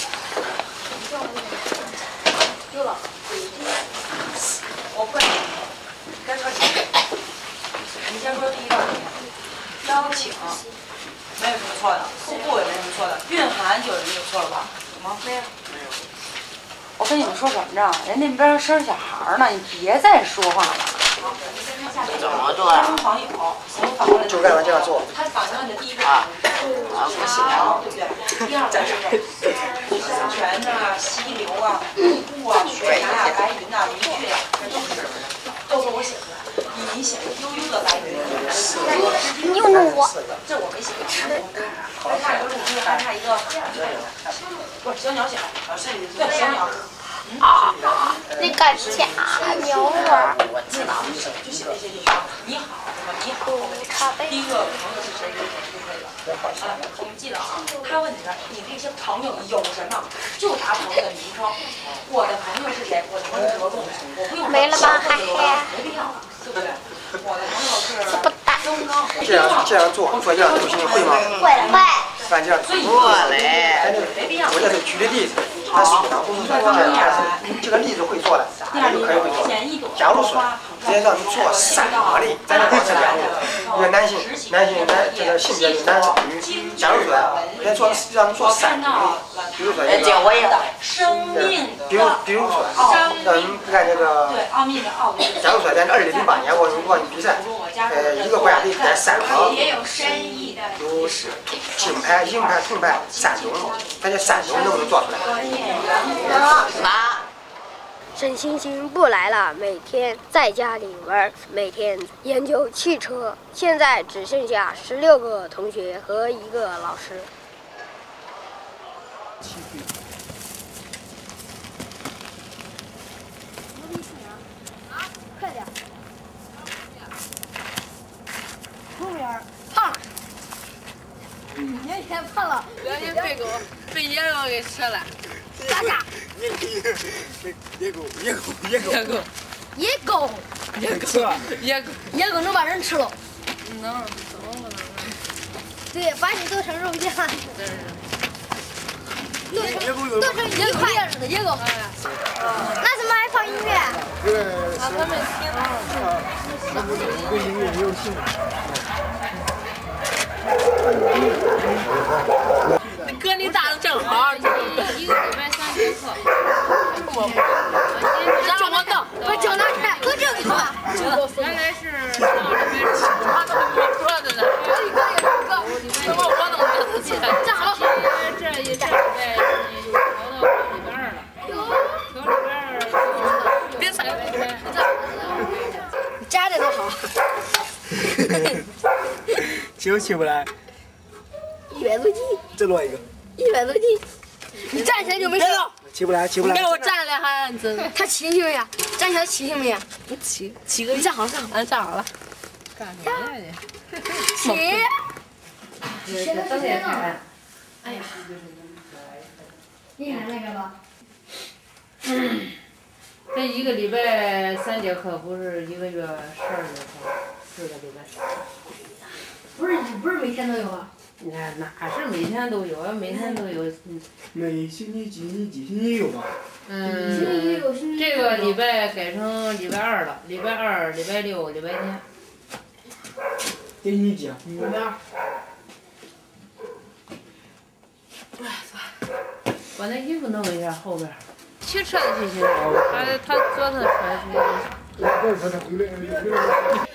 丢了。我会。该说几遍？你先说第一段。邀请。没有什么错的，户部也没什么错的，蕴含就有人有错了吧？有吗？没有。没有。我跟你们说怎么着？人那边生小孩呢，你别再说话了。 怎么做呀？ 朋友，我反过来。 就让他这样做。 他反过来的第一个啊。啊，我写啊。 对不对？第二个就是泉呐、溪流啊、瀑布啊、悬崖啊、白云呐、云雀呀，这都是都是我写出来的。你写的悠悠的白云， 你又弄我。 这我没写。还差一个路，还差一个，不是小鸟写的，对小鸟。 啊，那个假鸟儿。 我知道，就写这些地方。你好，什么你好？第一个朋友是谁？就可以了。啊，我们记得啊。他问你的，你这些朋友有什么？就答朋友的名称。我的朋友是谁？我的朋友是罗仲，我不用没了吧？还还。 没必要，对不对？我的朋友是不大。 这样这样做，做这样就行，会吗？ 会会。 反正过来。 没必要。 我这是举的例子。 但是呢，不是说这个孩子这个例子会做的，他就可以会做。假如说直接让你做三个例，在那往这两个，一个男性，男性男这个性别是男女，假如说要做让你做三个例，比如说这个， 生命， 比如比如说让你按这个，假如说在二零零八年奥运奥运比赛，呃，一个国家队带三个，有金牌、银牌、铜牌三种，他这三种能不能做出来？ 妈。沈星星不来了，每天在家里玩，每天研究汽车。现在只剩下十六个同学和一个老师。 快点！后面胖了，年年胖了， 两天被狗被野狗给吃了。 咋咋？ 野狗，野狗，野狗， 野狗， 野狗， 野狗，野狗， 野狗能把人吃了？ 能，怎么不能？ 对，把你做成肉酱。 对。 剁成剁成一块似的野狗。那怎么还放音乐？ 让他们听啊。 对音乐没有兴趣。 哥，你打的正好，一个礼拜三节课。让我等， 把脚拿开，搁这个吧。 原来是上礼拜四，他都跟我说的呢。怎么我能没自己？站好。这一这礼拜就调到礼拜二了。调礼拜二。别踩！ 你站的多好。 起不起不来？ 一百多斤。 再落一个。 一百多斤。你站起来就没事了。 起不来，起不来。 你给我站来还真。 他起行没呀？站起来起行没呀？ 你起起个，你站好站好，俺站好了。干什么呀你？ 起。 这灯也开。 哎呀，你看那个吧。 嗯，这一个礼拜三节课，不是一个月十二节课，四个礼拜。 不是不是每天都有啊？ 那哪是每天都有啊？每天都有。 每星期几几几星期有吧？ 嗯，这个礼拜改成礼拜二了，礼拜二、礼拜六、礼拜天。 星期几啊？ 礼拜二。把那衣服弄一下后边。骑车的去行，他他坐他车去。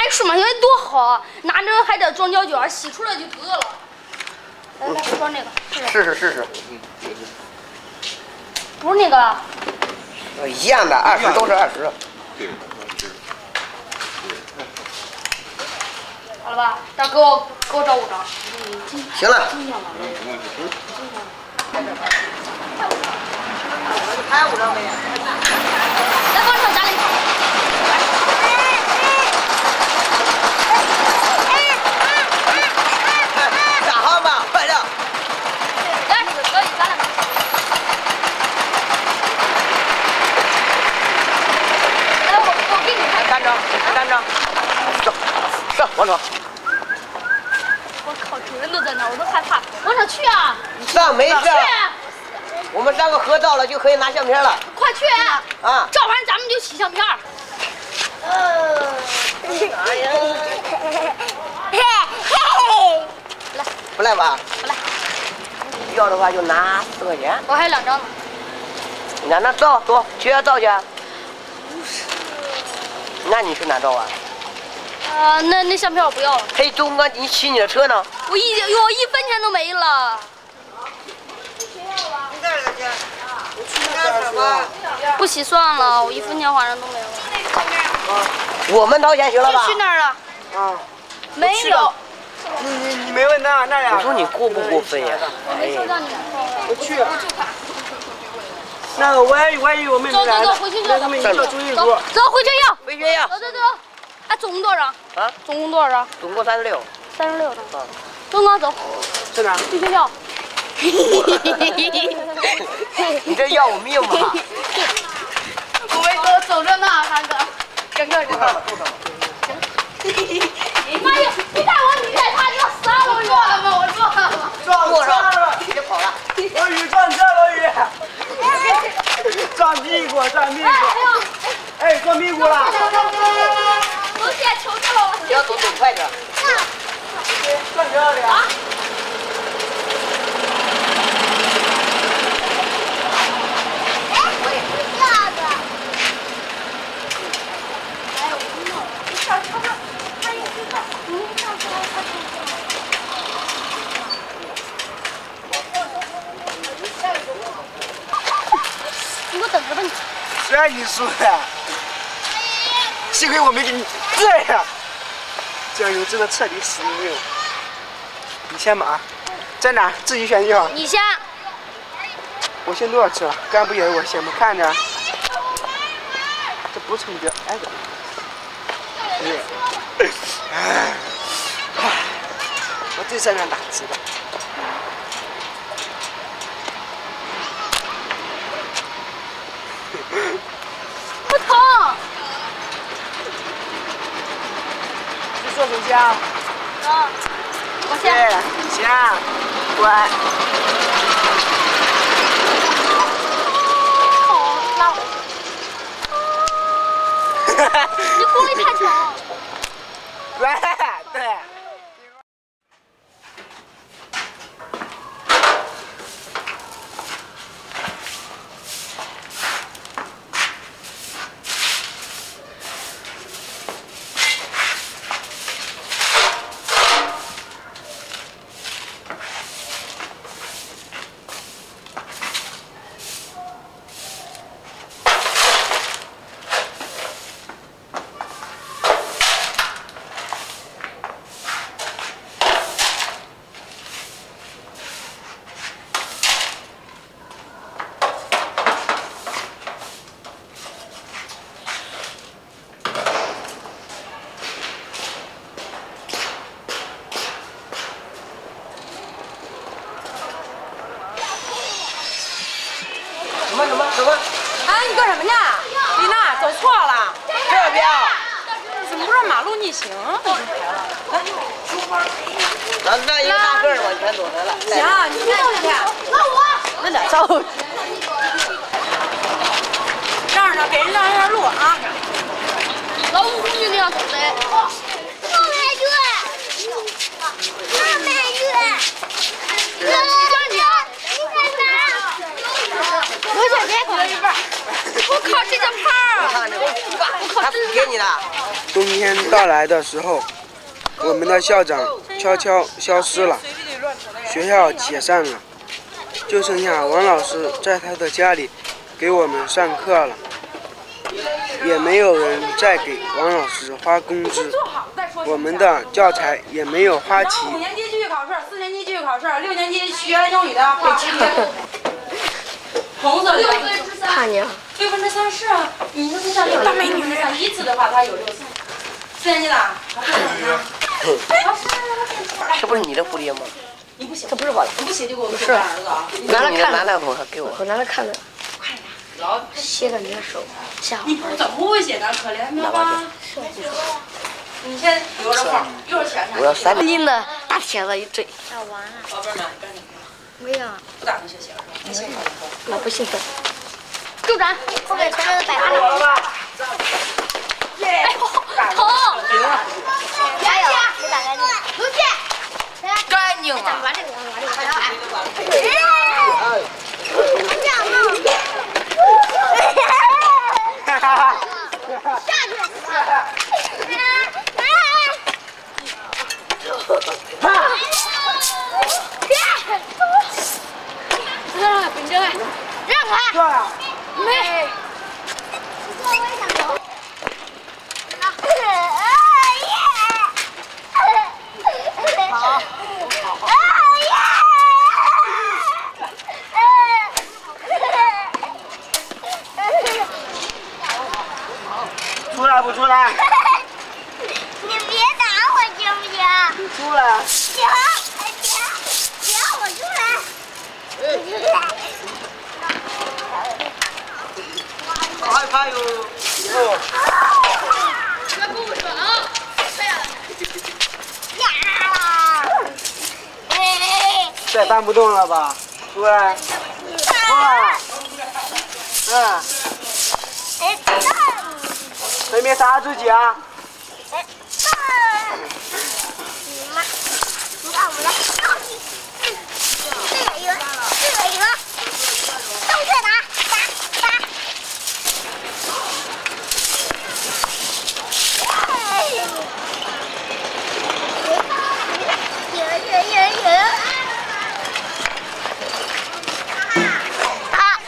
个数码相机多好啊，拿着还得装胶卷，洗出来就得了。来来，装这个。 试试试试。 嗯。 不是那个。 呃，一样的，二十都是二十。 对。 好了吧？大给我给我找五张。 行了。 嗯。 还有五张没？ 来，往上加两条。 打好吧，快点。 来，可以，咱俩。来，我我给你看。 三张，三张。上上，往上。 我靠，主人都在那儿，我都害怕。往上去啊！ 上没事。 去。 我们三个合照了，就可以拿相片了。 快去！ 啊！ 照完咱们就洗相片。 呃。 来， 不来吧？ 不来。 要的话就拿四块钱。 我还有两张呢。 那那照走，去哪照去？ 不是。 那你去哪照啊？ 啊，那那相片我不要了。 嘿，东哥，你骑你的车呢？ 我一我一分钱都没了。 你干啥去？我去干什么？ 不洗算了，我一分钱反正都没了。 我们掏钱行了吧？ 就去那儿了。 啊。 没有。 你你你没问他那俩？ 我说你过不过分呀？ 没收到你。 我去。那个我还我还以为我妹妹来了。 走走走，回去要。 他们要注意走走回学校。 回学校。 走走走。哎，总共多少张？ 啊？ 总共多少张？ 总共三十六。 三十六张。 啊。 东哥走。 在哪？ 去学校。 你这要我命吧？ 我没走，走着呢，韩哥。跟着这个。妈呀！你带我，你带他，你要死啊！我撞了吗？我撞了吗？ 撞上了！ 别跑了！ 老宇撞车，老宇！撞屁股，撞屁股！哎，撞屁股了！ 都先求求了！ 你要走走快点。 撞车了！啊！ 你给我等着吧你。 谁让你输的？幸亏我没给你这样，这样就真的彻底死定了。你先吧，在哪？自己选就好。 你先。 我先多少次了？刚不也是我先吗？看着。这不成标，哎个。哎，我最擅长打字的。 不疼。 你说谁先？ 嗯，我先。 行，乖。 好，拉回去。你功力太强了。 对对。 什么什么什么？ 哎，你干什么去？丽娜，走错了。 这边。 怎么不是马路逆行？来， 咱那一个大个儿往前走得了。 行，你看去。 那我。 那俩招。让让，给人让让路啊！ 老五公就那样走的。 我买月，我买月。 哥，你让你。 你看啥？ 我这边给了一半。 我靠，这叫胖儿！我靠， 给你的。 冬天到来的时候，我们的校长悄悄消失了，学校解散了，就剩下王老师在他的家里给我们上课了，也没有人再给王老师花工资，我们的教材也没有花齐。 五年级继续考试，四年级继续考试，六年级学英语的画蝴蝶。红色的， 看见了。 六分之三是啊，你那是像六分之三，依次的话它有六次。四年级的，还是什么？ 这不是你的蝴蝶吗？ 你不写， 这不是我的， 你不写就给我不是。 儿子啊！ 拿来看拿来我给我。 我拿来看看。写着你的手，下你不怎么不会写呢？可怜的吧？你先留着号，一会儿选选。 我要三拎的大铁子一坠。 要完了。 宝贝们，赶紧。 没有。 不打算学习了是吧？不兴奋。 我不兴奋。 助长，后面全都摆好了。耶！疼！加油！没打干净。卢姐， 干净了。 玩这个，玩这个，哎！这样弄。 哈哈哈！ 下去。让开，本正爱，让开。没。我也想走。好。 出来不出来？ 你别打我行不行？ 你出来。 行，行，行，我出来。 好害怕哟！哦。 别跟我爽！快点！呀！ 再搬不动了吧？出来。出来。嗯。没没杀自己啊？ 你妈！你看我来，这个一个，这个一个，正确打打打。赢赢赢赢！啊！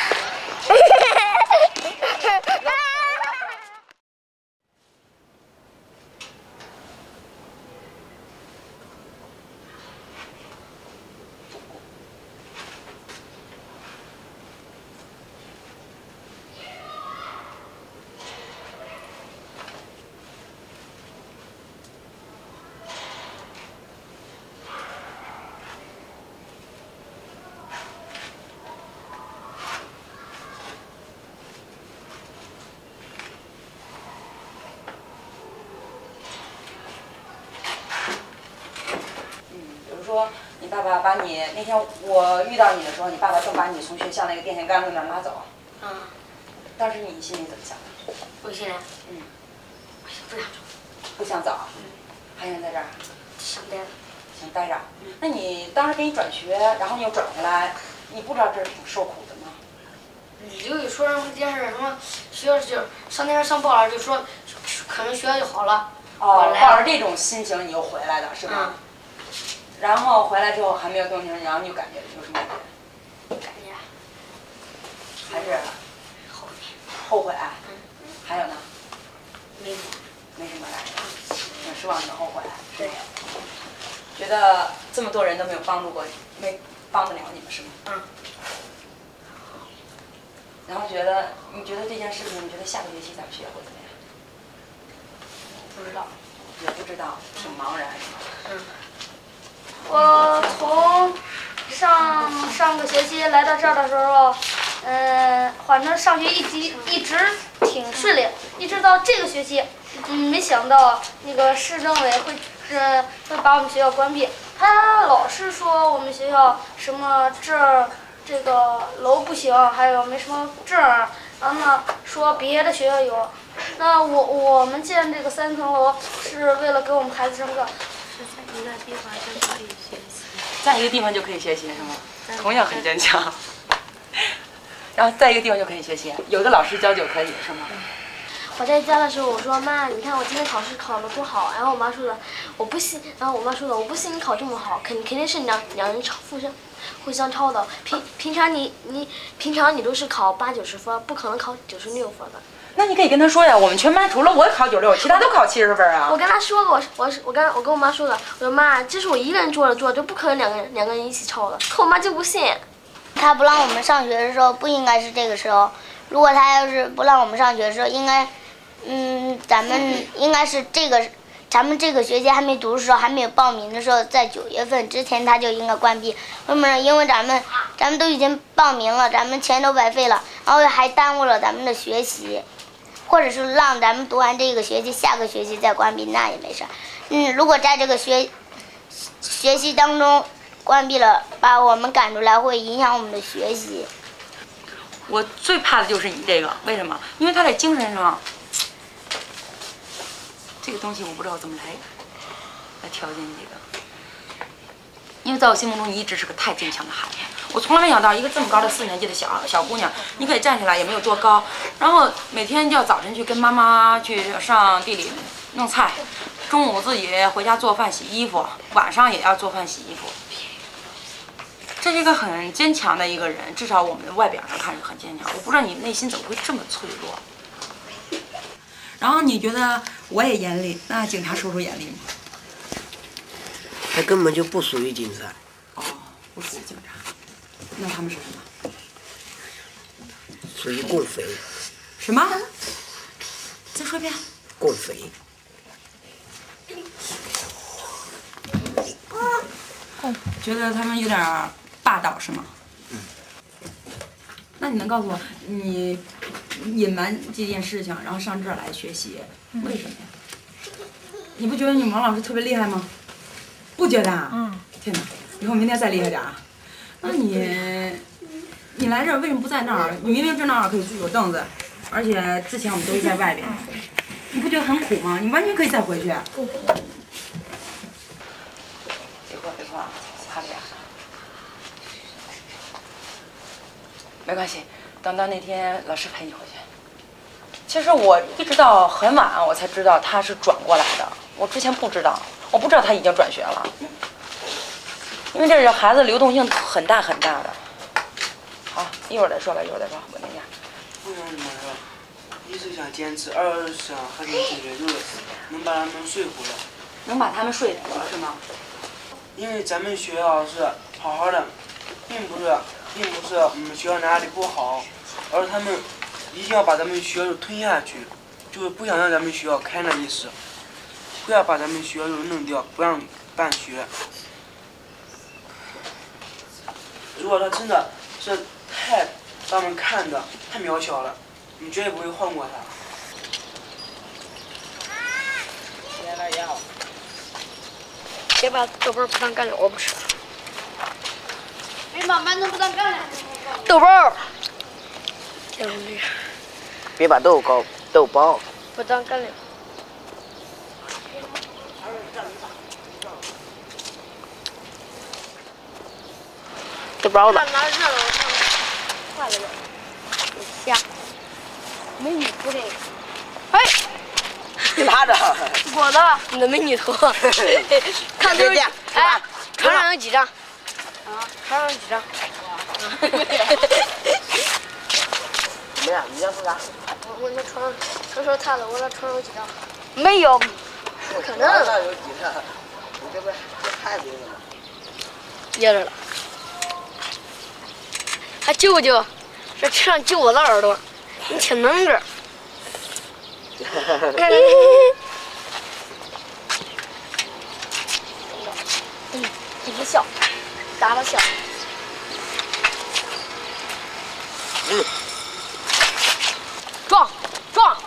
说你爸爸把你那天我遇到你的时候，你爸爸正把你从学校那个电线杆子那儿拉走。 嗯。 当时你心里怎么想的？ 我心里， 嗯， 不想走。 不想走。 嗯。 还想在这儿？ 想待着。 想待着。嗯。那你当时给你转学，然后你又转回来，你不知道这是挺受苦的吗？ 你就一说什么电视什么学校就上电视上报了，就说可能学校就好了。 哦，抱着这种心情你又回来的是吧？ 嗯。 然后回来之后还没有动静，然后你就感觉有什么感觉？ 感觉还是后悔。 后悔。 嗯。 还有呢？ 没什么。 没什么感觉。挺失望，挺后悔。 对。 觉得这么多人都没有帮助过你，没帮得了你们是吗？ 嗯。 然后觉得，你觉得这件事情，你觉得下个学期咱们学会怎么样？ 不知道。 也不知道，挺茫然是吧？ 嗯。 我从上上个学期来到这儿的时候，嗯、呃，反正上学一直一直挺顺利，一直到这个学期，嗯，没想到那个市政委会，呃，会把我们学校关闭。他老是说我们学校什么这儿这个楼不行，还有没什么证儿，然后呢说别的学校有。那我我们建这个三层楼是为了给我们孩子上课。 一个地方就可以学习， 在一个地方就可以学习是吗？同样很坚强。 然后在一个地方就可以学习，有个老师教就可以，是吗？ 我在家的时候，我说妈，你看我今天考试考得多好。然后我妈说的，我不信。然后我妈说的，我不信你考这么好，肯肯定是两两人抄互相互相抄的。平平常你你平常你都是考八九十分，不可能考九十六分的。 那你可以跟他说呀，我们全班除了我考九六，其他都考七十分啊。 我跟他说过，我我我跟我跟我妈说的，我说妈，这是我一个人做的做，就不可能两个人两个人一起抄的。可我妈就不信。 他不让我们上学的时候，不应该是这个时候。如果他要是不让我们上学的时候，应该。嗯，咱们应该是这个，咱们这个学期还没读的时候，还没有报名的时候，在九月份之前他就应该关闭。为什么呢？因为咱们，咱们都已经报名了，咱们钱都白费了，然后还耽误了咱们的学习，或者是让咱们读完这个学期，下个学期再关闭，那也没事。嗯，如果在这个学学习当中关闭了，把我们赶出来，会影响我们的学习。 我最怕的就是你这个，为什么？因为他在精神上。这个东西我不知道怎么来来调节你这个，因为在我心目中你一直是个太坚强的孩子，我从来没想到一个这么高的四年级的小小姑娘，你可以站起来也没有多高，然后每天就要早晨去跟妈妈去上地里弄菜，中午自己回家做饭洗衣服，晚上也要做饭洗衣服。这是一个很坚强的一个人，至少我们外表上看着很坚强。我不知道你内心怎么会这么脆弱。 然后你觉得我也严厉，那警察叔叔严厉吗？ 他根本就不属于警察。 哦，不属于警察，那他们是什么？ 属于共匪。 什么？再说一遍。 共匪。 哦，觉得他们有点霸道是吗？ 嗯。 那你能告诉我，你隐瞒这件事情，然后上这儿来学习，为什么呀？你不觉得你们王老师特别厉害吗？不觉得啊？嗯。天哪，以后明天再厉害点啊！那你，你来这儿为什么不在那儿？你明明这那儿可以有凳子，而且之前我们都是在外边，你不觉得很苦吗？你完全可以再回去。 别哭，别哭啊，擦脸。没关系，等到那天老师陪你回去。其实我一直到很晚我才知道他是转过来的，我之前不知道，我不知道他已经转学了，因为这是孩子流动性很大很大的。好，一会儿再说吧，一会儿再说，我那天。 不能这么说，一是想坚持，二是想和你解决，就是能把他们说服了。 能把他们说服了是吗？ 因为咱们学校是好好的，并不是。并不是我们学校哪里不好，而是他们一定要把咱们学校吞下去，就是不想让咱们学校开那意思，不要把咱们学校弄掉，不让办学。如果他真的是太把我们看的太渺小了，你绝对不会放过他。 别把豆包不当干粮，我不吃。 别把馒头不当干粮。 豆包， 别把豆糕豆包不当干粮。豆包子。 拿热了，快了点。 下。美女图这个。哎。 你拿着。 我的，你的美女图。看这样。哎，床上有几张？啊，床上有几张？ 怎么样？你要说啥？ 我我那床上，他说他的，我那床上有几张？没有，不可能。 那有几张？你这不这太多了吗？ 噎着了。还舅舅，这车上揪我的耳朵，你挺能个。嗯，一直笑，打了笑。 嗯。 撞撞。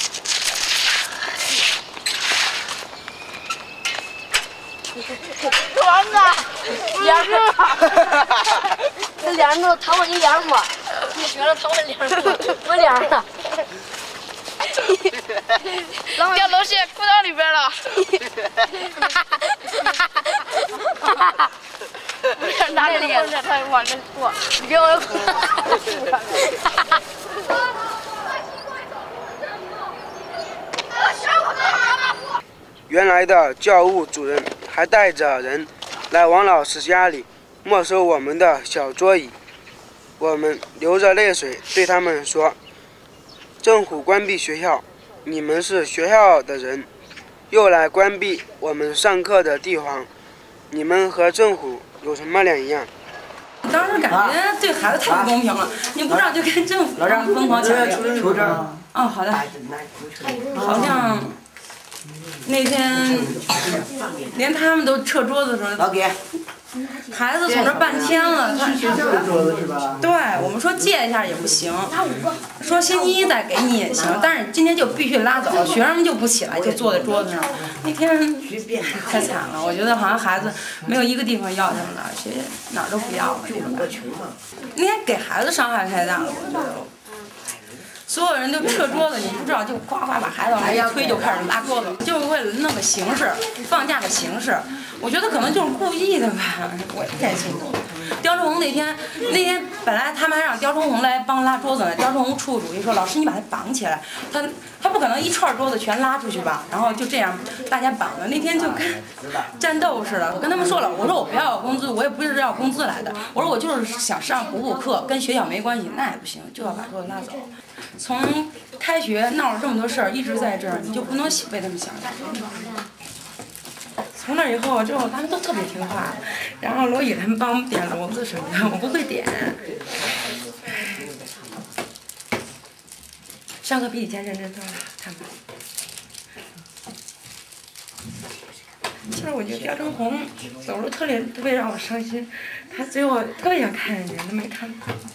床啊！ 脸上，这脸上都淌了你脸上吧？你觉得淌我脸上吗？我脸上。掉东西裤裆里边了。哪里？哪里？ 往那坐，你给我滚！ 原来的教务主任还带着人来王老师家里没收我们的小桌椅，我们流着泪水对他们说：“政府关闭学校，你们是学校的人，又来关闭我们上课的地方，你们和政府有什么两样？” 当时感觉对孩子太不公平了，你不知道就跟政府疯狂抢掠。哦，好的。好像那天连他们都撤桌子的时候，孩子从这半天了，他对我们说借一下也不行，说星期一再给你也行，但是今天就必须拉走，学生们就不起来，就坐在桌子上。那天太惨了，我觉得好像孩子没有一个地方要他们了，学哪儿都不要了这种感觉。那天给孩子伤害太大了，我觉得。所有人都撤桌子，你不知道就呱呱把孩子往那一推就开始拉桌子，就是为了弄个形式，放假的形式。我觉得可能就是故意的吧，我也不太清楚。刁春红那天，那天本来他们还让刁春红来帮拉桌子呢，刁春红出主意说：“老师，你把他绑起来，他他不可能一串桌子全拉出去吧？”然后就这样大家绑了。那天就跟战斗似的。我跟他们说了，我说我不要工资，我也不是要工资来的，我说我就是想上补补课，跟学校没关系，那也不行，就要把桌子拉走。从开学闹了这么多事儿，一直在这儿，你就不能为他们想。从那以后，之后他们都特别听话，然后罗宇他们帮我们点炉子什么的，我不会点。上课比以前认真多了，他们。其实我觉得刁春红走路特别特别让我伤心，他最后特别想看人家，都没看。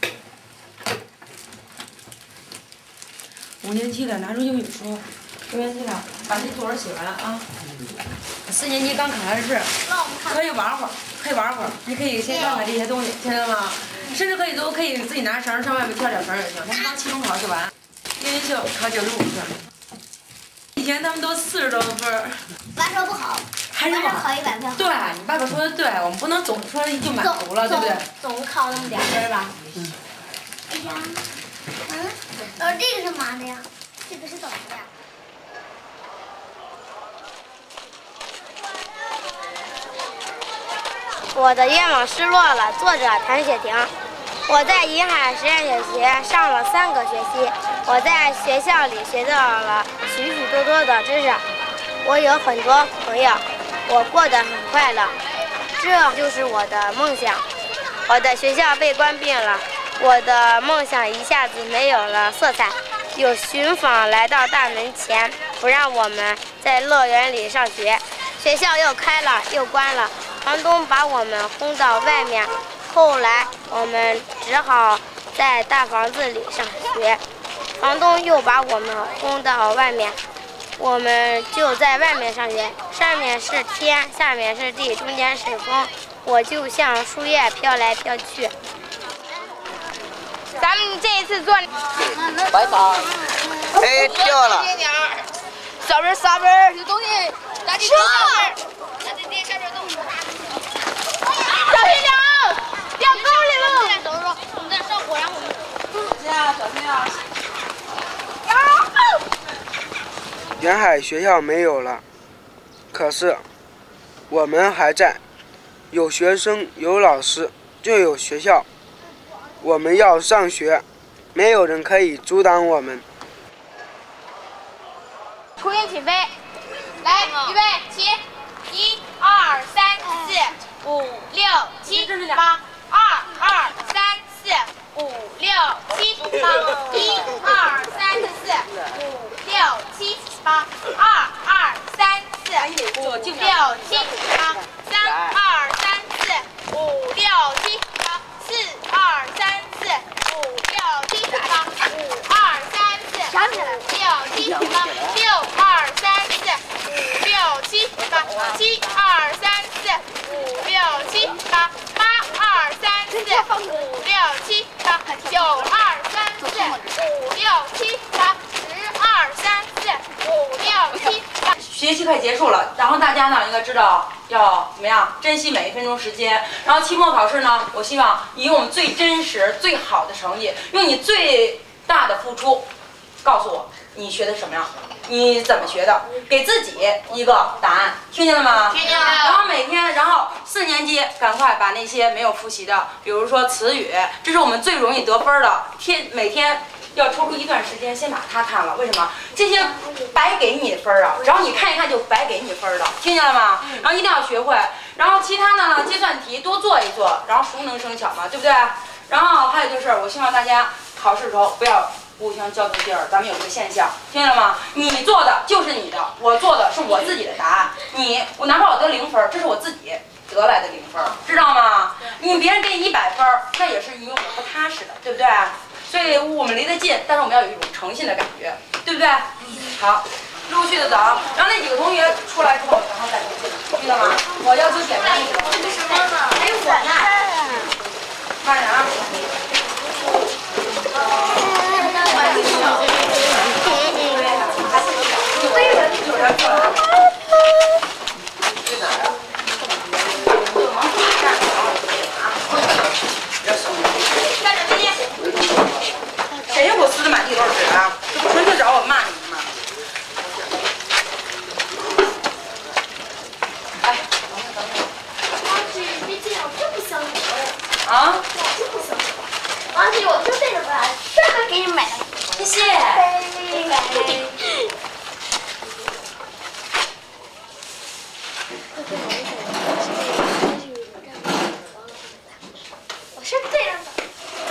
五年级的拿出英语书，六年级的把这作文写完啊。四年级刚考完试，可以玩会儿，可以玩会儿，你可以先看看这些东西，听见了吗？甚至可以都可以自己拿绳上外面跳跳绳也行。他们刚期中考试完，英语秀考九十五分，以前他们都四十多分。 爸说不好， 还是考一百分。 对，你爸爸说的对，我们不能总说就满足了，对不对？ 总考那么点分吧。嗯。哎呀，嗯，呃，这个是嘛的呀？这个是怎么的呀？ 我的愿望失落了。作者谭雪婷。我在银海实验小学上了三个学期，我在学校里学到了许许多多的知识，我有很多朋友，我过得很快乐，这就是我的梦想。我的学校被关闭了，我的梦想一下子没有了色彩。有巡访来到大门前，不让我们在乐园里上学，学校又开了又关了。房东把我们轰到外面，后来我们只好在大房子里上学。房东又把我们轰到外面，我们就在外面上学。上面是天，下面是地，中间是风，我就像树叶飘来飘去。咱们这一次做， 拜拜。哎，掉了。 上边上边有东西，赶紧上边。小心点，掉沟里了！走走，我们在上火，然后我们。小心啊，小心啊！ 沿海学校没有了，可是我们还在，有学生，有老师，就有学校。我们要上学，没有人可以阻挡我们。 雏鹰起飞，来，预备起，一二三四五六七八，二二三四五六七八，一二三四五六七八，二二三四五六七八，三二三四五六七八，四二三四五六七八，五二三四五六七八，六二三四五六七八，七二三四五六七八，八二三四五六七八，九二三四五六七八，十二三四五六七八。 学期快结束了，然后大家呢应该知道要怎么样珍惜每一分钟时间。然后期末考试呢，我希望你用最真实、最好的成绩，用你最大的付出，告诉我你学的什么样，你怎么学的，给自己一个答案，听见了吗？ 听见了。 然后每天，然后四年级赶快把那些没有复习的，比如说词语，这是我们最容易得分的，天每天。要抽出一段时间先把它看了，为什么？这些白给你分啊，只要你看一看就白给你分的，听见了吗？然后一定要学会，然后其他的呢，计算题多做一做，然后熟能生巧嘛，对不对？然后还有就是，我希望大家考试的时候不要互相较劲儿，咱们有一个现象，听见了吗？你做的就是你的，我做的是我自己的答案，你我哪怕我得零分，这是我自己得来的零分，知道吗？你别人给你一百分，那也是因为我不踏实的，对不对？所以我们离得近，但是我们要有一种诚信的感觉，对不对？好，陆续的走，然后那几个同学出来之后，然后再回去，知道吗？我要求简单一点。这个什么呢？还有我呢。慢点啊。谁给我撕的满地都是纸啊？这不纯粹找我骂你们吗？哎， 王姐，你这样真不相信。 啊？ 真不相信。王姐，我就这个吧，专门给你买的。 谢谢。 我是这样的。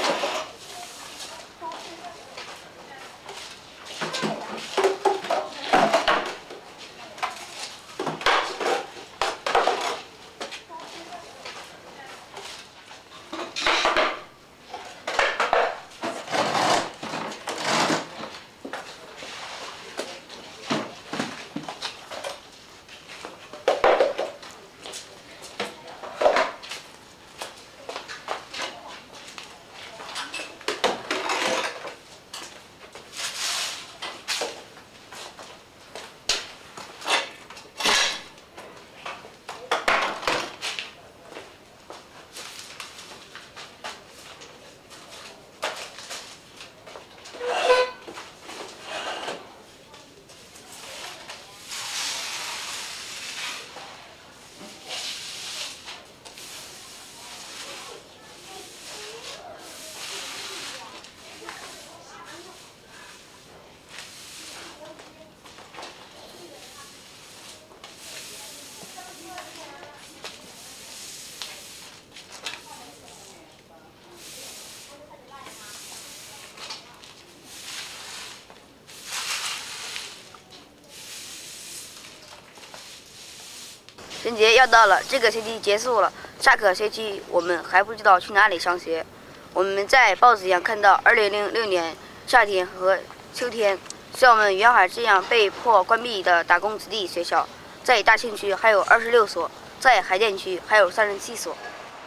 春节要到了，这个学期结束了，下个学期我们还不知道去哪里上学。我们在报纸上看到，二零零六年夏天和秋天，像我们远海这样被迫关闭的打工子弟学校，在大庆区还有二十六所，在海淀区还有三十七所。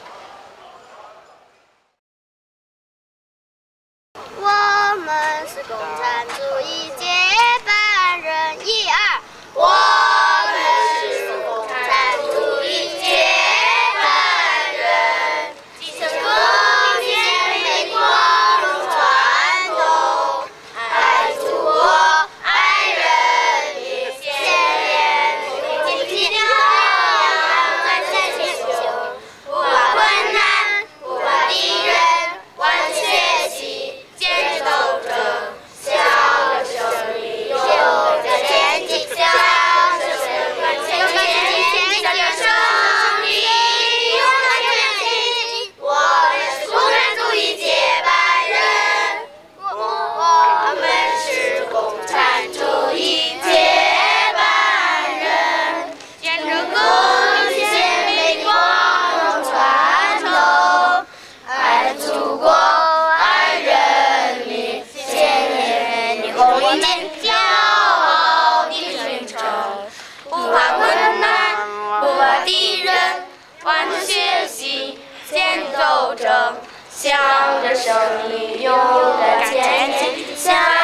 我们是共产主义接班人，一二，我们是共产主义接班人，继承奉献美光荣传统，爱祖国，爱人民，先烈努力尽量安在前行，不怕困难，不怕敌人，顽强学习，坚持斗争，向着胜利永在前进，向着胜利永在前进，向着胜利永在前进。我们是共产主义接班人，我们是共产主义接班人，坚持奉献美光荣传统，爱祖国，爱人民，先烈你红一面，骄傲的征程，不怕困难，不怕敌人，顽强学习，坚持斗争，向着胜利永在前进，向